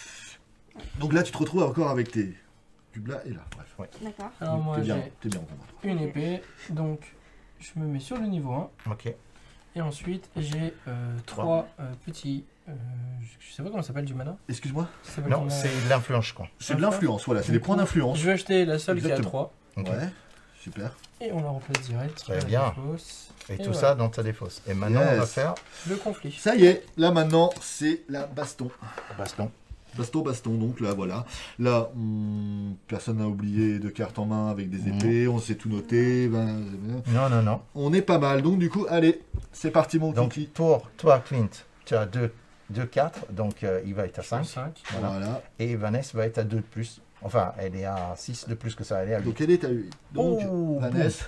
Speaker 4: Donc là, tu te retrouves encore avec tes cubes là et là. Bref.
Speaker 5: d'accord.
Speaker 3: Alors moi
Speaker 4: T'es bien,
Speaker 3: j'ai
Speaker 4: t'es bien en combat.
Speaker 3: une épée, donc je me mets sur le niveau un.
Speaker 2: Ok.
Speaker 3: Et ensuite j'ai euh, trois euh, petits... euh, je je sais pas comment ça s'appelle du mana.
Speaker 4: Excuse-moi.
Speaker 3: Ça s'appelle
Speaker 2: Non,
Speaker 3: comment
Speaker 2: c'est de l'influence, je crois.
Speaker 4: C'est de l'influence, voilà, c'est des points d'influence.
Speaker 3: Je vais acheter la seule
Speaker 4: Exactement.
Speaker 3: qui a trois.
Speaker 2: Ok.
Speaker 4: Ouais, super.
Speaker 3: Et on la replace direct.
Speaker 2: Très
Speaker 3: à la
Speaker 2: bien.
Speaker 3: défausse.
Speaker 2: Et,
Speaker 3: Et
Speaker 2: tout
Speaker 3: voilà.
Speaker 2: ça dans ta défausse. Et maintenant, on va
Speaker 4: Yes.
Speaker 2: faire
Speaker 3: Le conflit.
Speaker 4: Ça y est, là maintenant, c'est la baston.
Speaker 2: baston.
Speaker 4: Baston, baston, donc là, voilà. Là, on- personne n'a oublié de cartes en main avec des
Speaker 2: Mhm.
Speaker 4: épées, on s'est tout noté. ben,
Speaker 2: Non, non, non.
Speaker 4: On est pas mal, donc du coup, allez, c'est parti mon
Speaker 2: Donc,
Speaker 4: kiki.
Speaker 2: pour toi, Clint, tu as deux, deux quatre, donc euh, il va être à cinq.
Speaker 3: cinq.
Speaker 2: Voilà.
Speaker 4: Voilà.
Speaker 2: Et Vanessa va être à deux de plus. Enfin, elle est à six de plus que ça, elle est à huit.
Speaker 4: Donc, elle est à huit. Donc,
Speaker 2: Oh,
Speaker 4: Vanessa,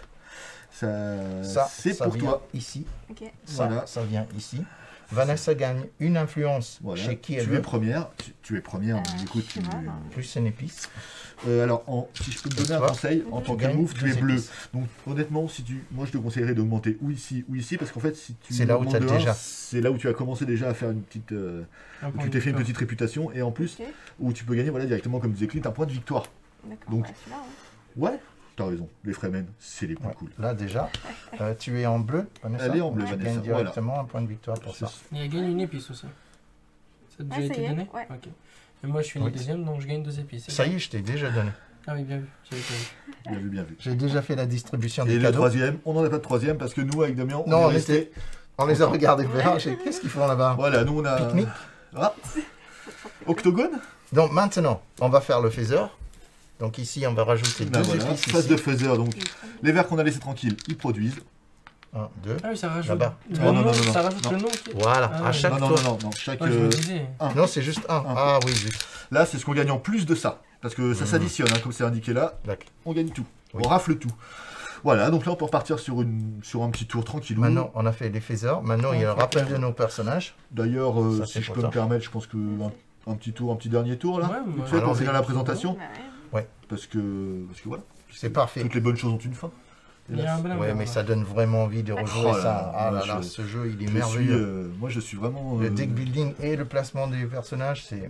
Speaker 4: ça,
Speaker 2: Ça,
Speaker 4: c'est
Speaker 2: ça
Speaker 4: pour
Speaker 2: vient
Speaker 4: toi.
Speaker 2: ici.
Speaker 5: Ok.
Speaker 2: Ça,
Speaker 4: Voilà.
Speaker 2: ça vient ici. Vanessa gagne une influence
Speaker 4: Voilà.
Speaker 2: chez qui elle
Speaker 4: tu es
Speaker 2: veut,
Speaker 4: première, tu, tu es première, donc
Speaker 5: Euh,
Speaker 4: du coup, tu...
Speaker 5: je sais pas, non.
Speaker 2: plus une épice.
Speaker 4: Euh, alors, en- si je peux te
Speaker 2: Et
Speaker 4: donner un
Speaker 2: toi,
Speaker 4: conseil, en
Speaker 5: tu
Speaker 4: tant que
Speaker 2: gagnes
Speaker 4: move, tu
Speaker 2: deux
Speaker 4: es bleu.
Speaker 2: épices.
Speaker 4: Donc, honnêtement, si tu, moi, je te conseillerais d'augmenter ou ici ou ici, parce qu'en fait, si tu
Speaker 2: C'est là où
Speaker 4: augmentes
Speaker 2: t'as
Speaker 4: de un,
Speaker 2: déjà.
Speaker 4: c'est là où tu as commencé déjà à faire une petite, euh,
Speaker 3: Un
Speaker 4: où
Speaker 3: point
Speaker 4: tu
Speaker 3: de
Speaker 4: t'es fait une
Speaker 3: victoire.
Speaker 4: petite réputation, et en plus,
Speaker 5: Ok.
Speaker 4: où tu peux gagner, voilà, directement, comme disait Clint, un point de victoire.
Speaker 5: D'accord.
Speaker 4: Donc-
Speaker 5: bah, celui-là, hein.
Speaker 4: Ouais, t'as raison. Les Fremen, c'est les plus
Speaker 2: Ouais.
Speaker 4: cool.
Speaker 2: Là déjà, euh, tu es en bleu, Vanessa.
Speaker 4: Elle est en bleu,
Speaker 2: Tu
Speaker 4: Vanessa,
Speaker 2: gagnes
Speaker 4: voilà.
Speaker 2: directement un point de victoire pour ça.
Speaker 3: Et elle gagne une épice aussi. Ça a déjà
Speaker 5: Ah, ça
Speaker 3: été
Speaker 5: y est,
Speaker 3: donné
Speaker 5: ouais.
Speaker 3: Ok. Et moi je suis une
Speaker 2: Oui.
Speaker 3: deuxième, donc je gagne deux épices. c'est
Speaker 2: Ça
Speaker 3: bien.
Speaker 2: y est, je t'ai déjà donné.
Speaker 3: Ah oui, bien vu. J'avais pas vu.
Speaker 4: Bien vu, bien vu.
Speaker 2: J'ai déjà fait la distribution
Speaker 4: Et
Speaker 2: des
Speaker 4: le
Speaker 2: cadeaux.
Speaker 4: troisième, on n'en a pas de troisième, parce que nous, avec Damien, on
Speaker 2: Non,
Speaker 4: est
Speaker 2: on
Speaker 4: resté...
Speaker 2: était- On les a regardés faire. J'ai dit, qu'est-ce qu'ils font là-bas?
Speaker 4: Voilà, nous, on a...
Speaker 2: Pique-nique.
Speaker 4: Ah. Octogone.
Speaker 2: Donc maintenant, on va faire le phaser. Donc ici, on va rajouter
Speaker 4: Ben
Speaker 2: deux
Speaker 4: voilà,
Speaker 2: épices
Speaker 4: phase
Speaker 2: ici.
Speaker 4: de phaser, donc les verts qu'on a laissés tranquilles, ils produisent.
Speaker 2: Un, deux.
Speaker 3: Ah oui, ça rajoute
Speaker 2: Là-bas.
Speaker 3: le
Speaker 4: Non, non,
Speaker 3: nom,
Speaker 4: non, non,
Speaker 3: ça
Speaker 4: non.
Speaker 3: rajoute
Speaker 4: Non.
Speaker 3: le nom. qui-
Speaker 2: Voilà,
Speaker 3: Ah
Speaker 2: à
Speaker 3: ouais.
Speaker 2: chaque
Speaker 4: Non, non,
Speaker 2: tour.
Speaker 4: non, non, non, chaque...
Speaker 3: Ouais, je me
Speaker 4: euh,
Speaker 3: disais.
Speaker 4: un.
Speaker 2: Non, c'est juste un.
Speaker 4: Un.
Speaker 2: Ah oui, juste.
Speaker 4: Là, c'est ce qu'on gagne en plus de ça. Parce que ça
Speaker 2: Mhm.
Speaker 4: s'additionne, hein, comme c'est indiqué là,
Speaker 2: D'accord.
Speaker 4: on gagne tout.
Speaker 2: Oui.
Speaker 4: On rafle tout. Voilà, donc là, on peut repartir sur, une, sur un petit tour tranquillou.
Speaker 2: Maintenant, on a fait les phasers. Maintenant, il y a le rappel de nos personnages.
Speaker 4: D'ailleurs, euh,
Speaker 2: Ça, c'est
Speaker 4: si je
Speaker 2: pour
Speaker 4: peux
Speaker 2: toi.
Speaker 4: me permettre, je pense que un, un petit tour, un petit dernier tour là,
Speaker 3: Ouais,
Speaker 4: vite
Speaker 3: moi,
Speaker 4: fait, pour
Speaker 2: allons-y.
Speaker 4: finir la présentation.
Speaker 5: Bah ouais.
Speaker 4: Parce que, parce que voilà,
Speaker 2: C'est parfait.
Speaker 4: toutes les bonnes choses ont une fin.
Speaker 3: Il y a un blâme.
Speaker 2: Ouais, mais ça donne vraiment envie de rejouer
Speaker 4: Oh là
Speaker 2: ça.
Speaker 4: là,
Speaker 2: Ah là
Speaker 4: moi,
Speaker 2: là,
Speaker 4: je-
Speaker 2: ce jeu, il est
Speaker 4: Je suis,
Speaker 2: merveilleux.
Speaker 4: euh, moi, je suis vraiment.
Speaker 2: Le
Speaker 4: euh,
Speaker 2: deck building et le placement des personnages, c'est...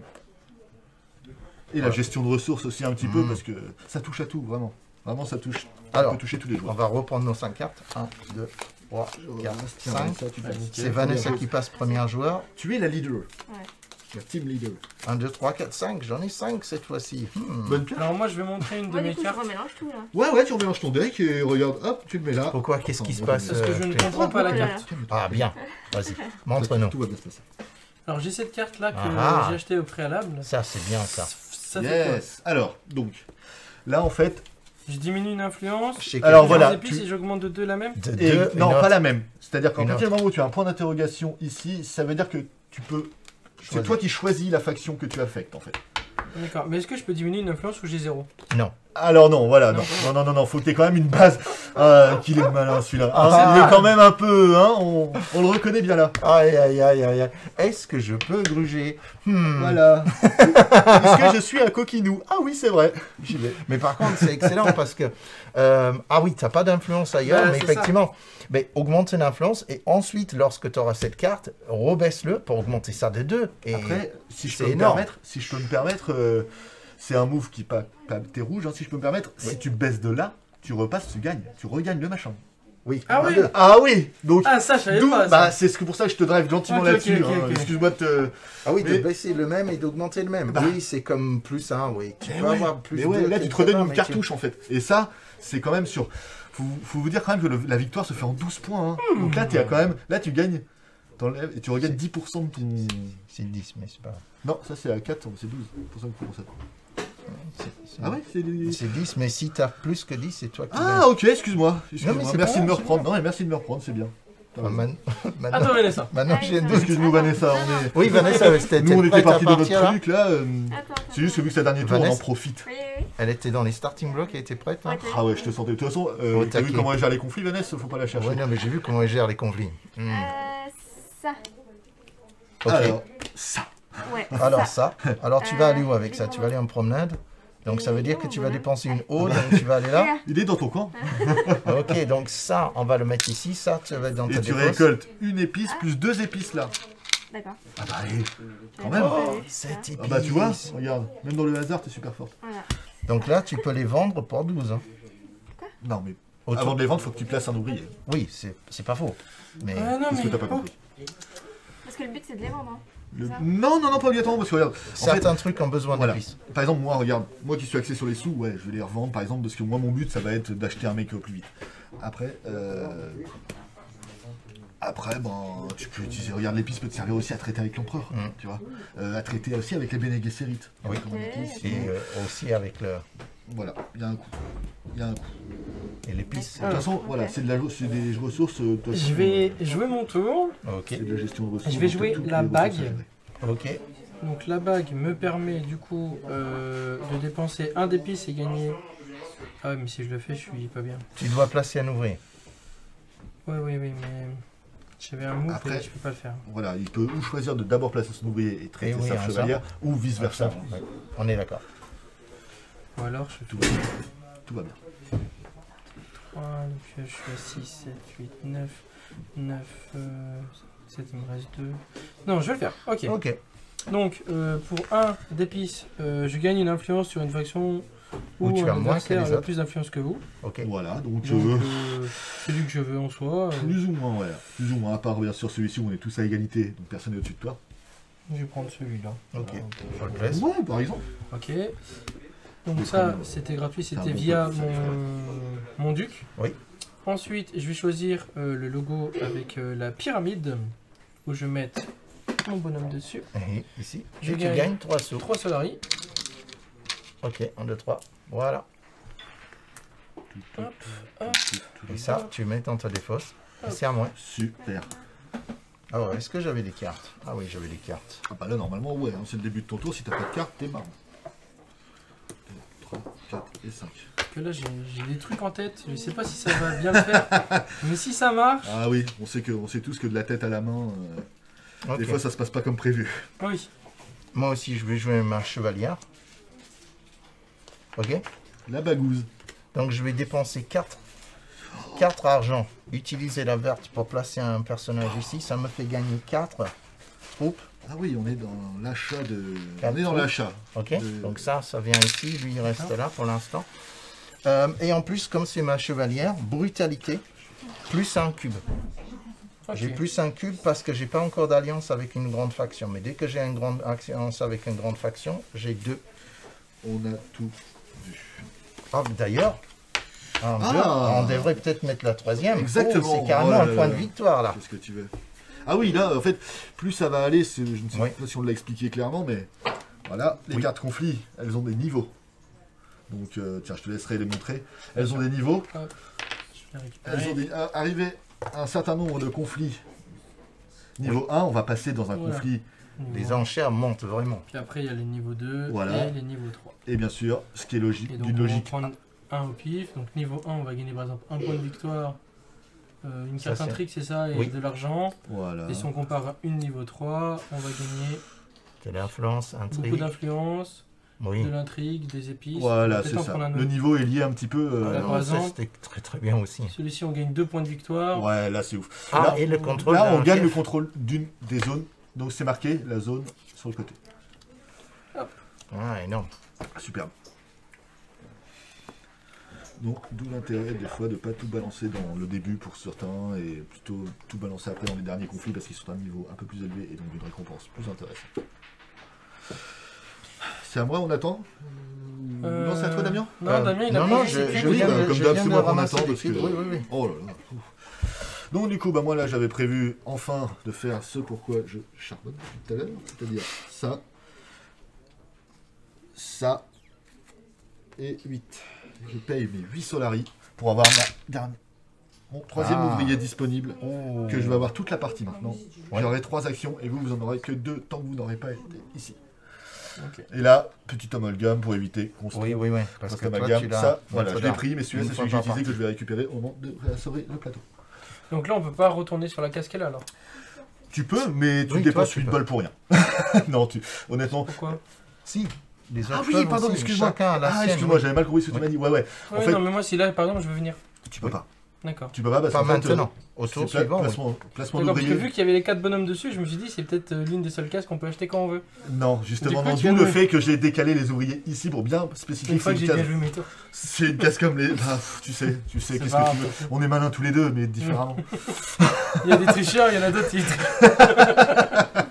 Speaker 4: Et la
Speaker 2: Voilà.
Speaker 4: gestion de ressources aussi un petit peu,
Speaker 2: Mhm.
Speaker 4: parce que ça touche à tout, vraiment. Vraiment, ça touche.
Speaker 2: Alors,
Speaker 4: ça peut toucher tous les
Speaker 2: On
Speaker 4: joueurs.
Speaker 2: va reprendre nos cinq cartes. un, deux, trois, quatre,
Speaker 4: Tiens,
Speaker 2: cinq.
Speaker 4: ça, tu passes.
Speaker 2: C'est Vanessa qui passe premier joueur.
Speaker 4: Tu es la leader.
Speaker 5: Ouais.
Speaker 4: La team leader.
Speaker 2: un, deux, trois, quatre, cinq. J'en ai cinq cette fois-ci. Hmm.
Speaker 4: Bonne carte.
Speaker 3: Alors moi je vais montrer une de
Speaker 5: Moi,
Speaker 3: mes
Speaker 5: du coup, je
Speaker 3: cartes.
Speaker 5: remélange tout là.
Speaker 4: Ouais, ouais, tu remélanges ton deck et regarde, hop, tu le mets là.
Speaker 2: Pourquoi? Qu'est-ce qui se
Speaker 4: Attends,
Speaker 2: passe
Speaker 3: Parce que je
Speaker 2: euh,
Speaker 3: ne
Speaker 2: Clé
Speaker 3: comprends pas la
Speaker 5: Oh là
Speaker 3: carte.
Speaker 2: Ah bien, vas-y, montre-nous.
Speaker 4: Tout va bien se passer.
Speaker 3: Alors j'ai cette carte là que
Speaker 2: Ah.
Speaker 3: j'ai achetée au préalable.
Speaker 2: Ça, c'est bien ça.
Speaker 3: Ça fait quoi?
Speaker 4: Yes. Alors, donc, là en fait,
Speaker 3: Je diminue une influence.
Speaker 2: Chez
Speaker 4: Alors,
Speaker 3: Je
Speaker 4: voilà,
Speaker 3: les épices
Speaker 4: tu-
Speaker 3: et j'augmente de deux la même.
Speaker 2: De
Speaker 4: et-
Speaker 2: deux,
Speaker 4: non,
Speaker 2: une
Speaker 4: pas
Speaker 2: autre.
Speaker 4: la même. C'est-à-dire qu'en
Speaker 2: Une
Speaker 4: partir du moment où tu as un point d'interrogation ici, ça veut dire que tu peux. C'est
Speaker 2: Choisir.
Speaker 4: toi qui choisis la faction que tu affectes en fait.
Speaker 3: D'accord. Mais est-ce que je peux diminuer une influence où j'ai zéro?
Speaker 2: Non,
Speaker 4: Alors non, voilà, non, non, non, non, non, faut que t'aies quand même une base. Ah, qu'il est malin celui-là. Ah, il est quand même un peu, hein, on, on le reconnaît bien là.
Speaker 2: Aïe, aïe, aïe, aïe, aïe. Est-ce que je peux gruger? hmm.
Speaker 4: Voilà. Est-ce que je suis un coquinou? Ah oui, c'est vrai. J'y vais.
Speaker 2: Mais par contre, c'est excellent parce que... Euh, ah oui, t'as pas d'influence ailleurs,
Speaker 3: Ouais,
Speaker 2: mais
Speaker 3: c'est
Speaker 2: effectivement, mais augmente son influence et ensuite, lorsque tu auras cette carte, rebaisse-le pour augmenter ça de deux. Et
Speaker 4: Après, si je
Speaker 2: c'est
Speaker 4: peux me
Speaker 2: énorme.
Speaker 4: permettre, si je peux me permettre, euh, c'est un move qui pas, pas t'es rouge, hein, si je peux me permettre.
Speaker 2: Oui.
Speaker 4: Si tu baisses de là, tu repasses, tu gagnes, tu regagnes le machin.
Speaker 2: Oui.
Speaker 3: Ah oui.
Speaker 4: Ah oui. Donc.
Speaker 3: Ah, ça, je savais
Speaker 4: d'où-
Speaker 3: pas. ça.
Speaker 4: bah, c'est ce que pour ça que je te drive gentiment
Speaker 3: Ok,
Speaker 4: là-dessus.
Speaker 3: ok, ok,
Speaker 4: hein.
Speaker 3: ok.
Speaker 4: Excuse-moi de te.
Speaker 2: Ah oui,
Speaker 4: Mais-
Speaker 2: de baisser le même et d'augmenter le même.
Speaker 4: Bah.
Speaker 2: Oui, c'est comme plus un, oui. Tu
Speaker 4: Mais
Speaker 2: peux
Speaker 4: ouais,
Speaker 2: avoir plus
Speaker 4: mais ouais,
Speaker 2: deux
Speaker 4: là tu
Speaker 2: quelque
Speaker 4: te redonnes
Speaker 2: part,
Speaker 4: une
Speaker 2: mais
Speaker 4: cartouche en fait. Et ça, c'est quand même sur. Faut, faut vous dire quand même que le- la victoire se fait en douze points. hein.
Speaker 2: Hmm.
Speaker 4: Donc là, tu as quand même. Là, tu gagnes. t'enlèves Et tu regagnes dix pour cent de ton.
Speaker 2: tu- C'est dix, mais c'est pas...
Speaker 4: Non, ça c'est à quatre, c'est douze pour cent que pour ça.
Speaker 2: c'est- c'est-
Speaker 4: Ah ouais, c'est. les-
Speaker 2: C'est dix, mais si t'as plus que dix, c'est toi qui
Speaker 4: Ah ok, excuse-moi. Excuse-moi.
Speaker 2: mais c'est
Speaker 4: Merci
Speaker 2: pas
Speaker 4: de me
Speaker 2: grave, c'est
Speaker 4: reprendre. Non, mais merci de me reprendre, c'est bien. T'as
Speaker 2: gagnes.
Speaker 4: raison.
Speaker 2: Man- Maintenant,
Speaker 3: Attends, Vanessa.
Speaker 2: maintenant
Speaker 5: Ah,
Speaker 2: j'ai
Speaker 5: ça
Speaker 2: deux.
Speaker 5: va.
Speaker 4: Excuse-nous Vanessa, on est.
Speaker 2: Oui, Vanessa, c'était
Speaker 4: Nous on était
Speaker 2: prête à
Speaker 4: partis de notre
Speaker 2: partir, là.
Speaker 4: truc là. euh,
Speaker 5: Attends, attends.
Speaker 4: C'est juste que vu que c'est le dernier tour, on en
Speaker 2: Vanessa
Speaker 4: profite.
Speaker 5: Oui, oui, oui.
Speaker 2: Elle était dans les starting blocks, elle était prête. Hein
Speaker 5: Ouais, t'as vu.
Speaker 4: Ah ouais, je te sentais. De toute façon, euh,
Speaker 2: Au
Speaker 4: t'as vu
Speaker 2: taquet.
Speaker 4: comment elle gère les conflits, Vanessa, faut pas la chercher.
Speaker 2: Ouais, non, mais j'ai vu comment elle gère les conflits. Hmm.
Speaker 5: Euh, ça.
Speaker 2: Ok.
Speaker 4: Alors, ça.
Speaker 5: Ouais.
Speaker 2: Alors
Speaker 5: ça.
Speaker 2: ça, alors tu vas aller où avec ça? Tu vas aller en promenade? Donc ça veut dire que tu vas dépenser une eau, donc tu vas aller là?
Speaker 5: Là.
Speaker 4: Il est dans ton camp
Speaker 2: Ok, donc ça, on va le mettre ici, ça, tu vas être dans
Speaker 4: et
Speaker 2: ta
Speaker 4: tu
Speaker 2: défausse.
Speaker 4: récoltes une épice plus deux épices là.
Speaker 5: D'accord.
Speaker 4: Ah bah allez. Quand
Speaker 5: J'avais
Speaker 4: même.
Speaker 5: pas
Speaker 2: Oh,
Speaker 5: vu,
Speaker 2: cette
Speaker 5: ça.
Speaker 2: épice.
Speaker 4: Ah bah tu vois, regarde, même dans le hasard, t'es super forte.
Speaker 5: Voilà.
Speaker 2: Donc là, tu peux les vendre pour douze. Hein.
Speaker 4: Non mais
Speaker 2: Autour-
Speaker 4: avant de les vendre, faut que tu places un ouvrier.
Speaker 2: Oui, c'est c'est pas faux. Mais
Speaker 3: Ah non,
Speaker 4: Qu'est-ce que
Speaker 3: mais.
Speaker 4: t'as pas
Speaker 3: oh.
Speaker 4: compris
Speaker 5: Parce que le but c'est de les vendre. Hein.
Speaker 4: Le-
Speaker 5: Ça.
Speaker 4: Non, non, non, pas obligatoirement, parce que regarde. En fait,
Speaker 2: certains trucs ont besoin
Speaker 4: voilà.
Speaker 2: d'épices.
Speaker 4: Par exemple, moi, regarde, moi qui suis axé sur les sous, ouais, je vais les revendre par exemple, parce que moi, mon but, ça va être d'acheter un mec au plus vite. Après, euh... Après, ben, tu peux utiliser, regarde, l'épice peut te servir aussi à traiter avec l'empereur,
Speaker 2: Mm.
Speaker 4: tu vois. Euh, à traiter aussi avec les Bene Gesserit.
Speaker 2: Oui.
Speaker 4: Comme une épice.
Speaker 2: Et euh, aussi avec le
Speaker 4: Voilà, il y a un coup. Il y a un coup.
Speaker 2: et l'épice.
Speaker 4: De toute façon, voilà, c'est de la, c'est des ressources. euh, de toute façon,
Speaker 3: Je vais jouer mon tour.
Speaker 2: Ok,
Speaker 4: C'est de la gestion de ressources.
Speaker 3: Je vais
Speaker 4: donc
Speaker 3: jouer
Speaker 4: t'as toutes
Speaker 3: la
Speaker 4: les
Speaker 3: bague.
Speaker 4: ressources à gérer.
Speaker 2: ok.
Speaker 3: Donc la bague me permet du coup euh, de dépenser un d'épices et gagner. Ah ouais, mais si je le fais, je suis pas bien.
Speaker 2: Tu dois placer un ouvrier.
Speaker 3: Ouais, oui, oui, mais j'avais un move
Speaker 4: Après-
Speaker 3: et je peux pas le faire.
Speaker 4: Voilà, il peut ou choisir de d'abord placer son ouvrier et traiter
Speaker 2: Et oui,
Speaker 4: sa
Speaker 2: un
Speaker 4: chevalière, ou vice versa.
Speaker 2: Ouais, on est d'accord.
Speaker 3: Ou alors je fais
Speaker 4: Tout va bien. Tout va bien.
Speaker 3: trois, donc euh, je suis à six, sept, huit, neuf, neuf, euh, sept, il me reste deux. Non, je vais le faire, ok.
Speaker 2: Ok.
Speaker 3: Donc, euh, pour un d'épices, euh, je gagne une influence sur une faction où
Speaker 2: Où tu as
Speaker 3: un
Speaker 2: moins que
Speaker 3: adversaire
Speaker 2: les
Speaker 3: a
Speaker 2: autres.
Speaker 3: plus d'influence que vous.
Speaker 2: Ok.
Speaker 4: Voilà, donc
Speaker 3: Donc,
Speaker 4: euh,
Speaker 3: euh, celui que je veux en soi, euh,
Speaker 4: plus ou moins, ouais. Plus ou moins, à part bien sûr celui-ci où on est tous à égalité, donc personne n'est au-dessus de toi.
Speaker 3: je vais prendre celui-là.
Speaker 2: Ok.
Speaker 3: Voilà.
Speaker 2: Je le laisse.
Speaker 4: Ouais, par exemple.
Speaker 3: Ok. Donc
Speaker 4: Oui,
Speaker 3: ça,
Speaker 4: très bien.
Speaker 3: c'était gratuit,
Speaker 4: C'est un
Speaker 3: c'était
Speaker 4: bon
Speaker 3: via
Speaker 4: truc.
Speaker 3: mon, mon duc.
Speaker 2: Oui.
Speaker 3: Ensuite, je vais choisir euh, le logo avec euh, la pyramide, où je vais mettre mon bonhomme dessus.
Speaker 2: Et ici,
Speaker 3: Je
Speaker 2: et tu
Speaker 3: gagne
Speaker 2: gagnes trois sous.
Speaker 3: trois solaris.
Speaker 2: Ok, un, deux, trois. Voilà.
Speaker 3: Hop, hop.
Speaker 2: Et ça, tu mets dans ta défausse. Et c'est à moi.
Speaker 4: Super.
Speaker 2: Alors, est-ce que j'avais des cartes? Ah oui, j'avais des cartes.
Speaker 4: Ah bah là, normalement, ouais, hein, c'est le début de ton tour, si t'as pas de carte, t'es marre. deux, trois, quatre et cinq.
Speaker 3: Parce que là, j'ai j'ai des trucs en tête. Je sais pas si ça va bien le faire. Mais si ça marche,
Speaker 4: Ah oui, on sait, que, on sait tous que de la tête à la main, euh,
Speaker 2: Ok.
Speaker 4: des fois ça se passe pas comme prévu.
Speaker 3: oui.
Speaker 2: Moi aussi, je vais jouer ma chevalière. Ok.
Speaker 4: La bagouze.
Speaker 2: Donc, je vais dépenser quatre. quatre argent. Utiliser la verte pour placer un personnage ici. Ça me fait gagner quatre troupes.
Speaker 4: Ah oui, on est dans l'achat de.
Speaker 2: Quatre
Speaker 4: On est dans
Speaker 2: trous.
Speaker 4: l'achat.
Speaker 2: Ok.
Speaker 4: De-
Speaker 2: Donc ça, ça vient ici. Lui, il reste là pour l'instant. Euh, et en plus, comme c'est ma chevalière, brutalité, plus un cube.
Speaker 3: Ok.
Speaker 2: J'ai plus un cube parce que j'ai pas encore d'alliance avec une grande faction. Mais dès que j'ai une grande alliance avec une grande faction, j'ai deux.
Speaker 4: On a tout vu.
Speaker 2: Ah, d'ailleurs, en
Speaker 4: Ah.
Speaker 2: deux, on devrait peut-être mettre la troisième.
Speaker 4: Exactement.
Speaker 2: Oh, c'est carrément
Speaker 4: Oh là
Speaker 2: un
Speaker 4: là
Speaker 2: point
Speaker 4: là.
Speaker 2: de victoire là.
Speaker 4: Qu'est-ce que tu veux? Ah oui, là, en fait, plus ça va aller, c'est- je ne sais
Speaker 2: Oui.
Speaker 4: pas si on l'a expliqué clairement, mais voilà, les
Speaker 2: Oui.
Speaker 4: cartes conflits, elles ont des niveaux. Donc, euh, tiens, je te laisserai les montrer. Elles ont des niveaux.
Speaker 3: Je vais
Speaker 4: Elles
Speaker 3: récupérer.
Speaker 4: ont des, à- arrivé à un certain nombre de conflits. Niveau un, on va passer dans un
Speaker 3: Voilà.
Speaker 4: conflit
Speaker 2: Les enchères montent vraiment.
Speaker 3: Puis après, il y a les niveaux deux
Speaker 4: Voilà.
Speaker 3: et les niveaux trois.
Speaker 4: Et bien sûr, ce qui est logique,
Speaker 3: Et donc,
Speaker 4: d'une
Speaker 3: on va
Speaker 4: logique.
Speaker 3: prendre un au pif. Donc, niveau un, on va gagner par exemple un point de victoire, euh, une
Speaker 2: Ça,
Speaker 3: carte
Speaker 2: c'est-
Speaker 3: intrigue, c'est ça, et
Speaker 2: Oui.
Speaker 3: de l'argent.
Speaker 4: Voilà.
Speaker 3: Et si on compare à une niveau trois, on va gagner
Speaker 2: C'est l'influence,
Speaker 3: beaucoup
Speaker 2: intrigue.
Speaker 3: d'influence,
Speaker 2: Oui.
Speaker 3: de l'intrigue, des épices.
Speaker 4: Voilà,
Speaker 3: Peut-être
Speaker 4: c'est
Speaker 3: en
Speaker 4: ça.
Speaker 3: prendre un
Speaker 4: Le
Speaker 3: autre.
Speaker 4: niveau est lié un petit peu. euh,
Speaker 3: Voilà.
Speaker 2: Ah,
Speaker 3: par
Speaker 2: ça,
Speaker 3: exemple.
Speaker 2: c'était très très bien aussi.
Speaker 3: Celui-ci, on gagne deux points de victoire.
Speaker 4: Ouais, là c'est ouf.
Speaker 2: Ah,
Speaker 4: là,
Speaker 2: et le contrôle
Speaker 4: là, on
Speaker 2: d'un
Speaker 4: gagne le
Speaker 2: fief.
Speaker 4: contrôle d'une des zones. Donc c'est marqué la zone sur le côté.
Speaker 2: Ah, énorme.
Speaker 4: Superbe. Donc d'où l'intérêt des fois de ne pas tout balancer dans le début pour certains et plutôt tout balancer après dans les derniers conflits parce qu'ils sont à un niveau un peu plus élevé et donc d'une récompense plus intéressante. C'est à moi, on attend
Speaker 3: Euh,
Speaker 4: Non, c'est à toi Damien
Speaker 3: Non,
Speaker 2: Euh,
Speaker 3: Damien, il a
Speaker 2: non,
Speaker 3: pas
Speaker 2: non,
Speaker 3: dit
Speaker 2: je,
Speaker 3: c'est
Speaker 2: je
Speaker 3: qui,
Speaker 4: oui,
Speaker 2: viens
Speaker 4: bah,
Speaker 2: de,
Speaker 4: comme
Speaker 2: je
Speaker 4: d'hab,
Speaker 2: viens
Speaker 4: c'est
Speaker 2: de
Speaker 4: moi qu'on
Speaker 2: ramasser
Speaker 4: attend
Speaker 2: des
Speaker 4: parce que-
Speaker 2: fils. Oui, oui, oui.
Speaker 4: Oh là là. Ouf. Donc du coup, bah moi là j'avais prévu enfin de faire ce pourquoi je charbonne depuis tout à l'heure, c'est-à-dire ça, ça et huit. Je paye mes huit Solari pour avoir ma dernière, mon troisième
Speaker 2: Ah.
Speaker 4: ouvrier disponible,
Speaker 2: Oh.
Speaker 4: que je vais avoir toute la partie maintenant.
Speaker 2: Ouais.
Speaker 4: J'aurai trois actions et vous, vous en aurez que deux tant que vous n'aurez pas été ici.
Speaker 3: Ok.
Speaker 4: Et là, petit amalgame pour éviter qu'on se
Speaker 2: Oui, oui, oui. Parce
Speaker 4: Parce
Speaker 2: que toi,
Speaker 4: amalgame,
Speaker 2: tu l'as.
Speaker 4: ça, voilà, je l'ai
Speaker 2: Notre-Dame.
Speaker 4: pris, mais celui-là,
Speaker 2: Une
Speaker 4: c'est
Speaker 2: fois
Speaker 4: celui que j'ai
Speaker 2: par
Speaker 4: utilisé que
Speaker 2: partie.
Speaker 4: je vais récupérer au moment de réassurer le plateau.
Speaker 3: Donc là, on peut pas retourner sur la casquette là alors.
Speaker 4: Tu peux, mais tu
Speaker 2: Oui,
Speaker 4: dépenses
Speaker 2: toi, tu
Speaker 4: une
Speaker 2: peux.
Speaker 4: balle pour rien. non, tu... honnêtement.
Speaker 3: Pourquoi?
Speaker 2: Si. Les autres
Speaker 4: Ah oui,
Speaker 2: peuvent
Speaker 4: pardon,
Speaker 2: aussi.
Speaker 4: excuse-moi.
Speaker 2: Chacun a la
Speaker 4: Ah,
Speaker 2: sienne.
Speaker 4: excuse-moi,
Speaker 2: oui.
Speaker 4: j'avais mal compris ce que tu
Speaker 2: Oui.
Speaker 4: m'as dit. Ouais, ouais. En
Speaker 3: Ouais,
Speaker 4: fait,
Speaker 3: non, mais moi, si là, par exemple, je veux venir.
Speaker 4: tu peux pas.
Speaker 3: D'accord.
Speaker 4: Tu peux pas parce
Speaker 2: Pas
Speaker 4: qu'en fait,
Speaker 2: maintenant.
Speaker 4: euh,
Speaker 2: Au tour
Speaker 4: c'est pla-
Speaker 2: suivant. oui.
Speaker 4: placement, placement
Speaker 3: D'accord, parce que
Speaker 4: d'ouvrier.
Speaker 3: vu qu'il y avait les quatre bonhommes dessus, je me suis dit, c'est peut-être euh, l'une des seules cases qu'on peut acheter quand on veut.
Speaker 4: Non,
Speaker 3: Du
Speaker 4: justement,
Speaker 3: coup,
Speaker 4: non,
Speaker 3: tu
Speaker 4: d'où
Speaker 3: viens
Speaker 4: le
Speaker 3: de-
Speaker 4: fait que j'ai décalé les ouvriers ici pour bien spécifier
Speaker 3: Une
Speaker 4: que
Speaker 3: fois
Speaker 4: c'est
Speaker 3: que
Speaker 4: une
Speaker 3: j'ai bien
Speaker 4: case.
Speaker 3: joué mes tours.
Speaker 4: C'est une case comme les. Ah, pff, tu sais, tu sais,
Speaker 3: C'est
Speaker 4: qu'est-ce
Speaker 3: pas
Speaker 4: que tu
Speaker 3: grave.
Speaker 4: veux. On est malins tous les deux, mais différemment.
Speaker 3: Il y a des tricheurs, il y en a d'autres qui trichent.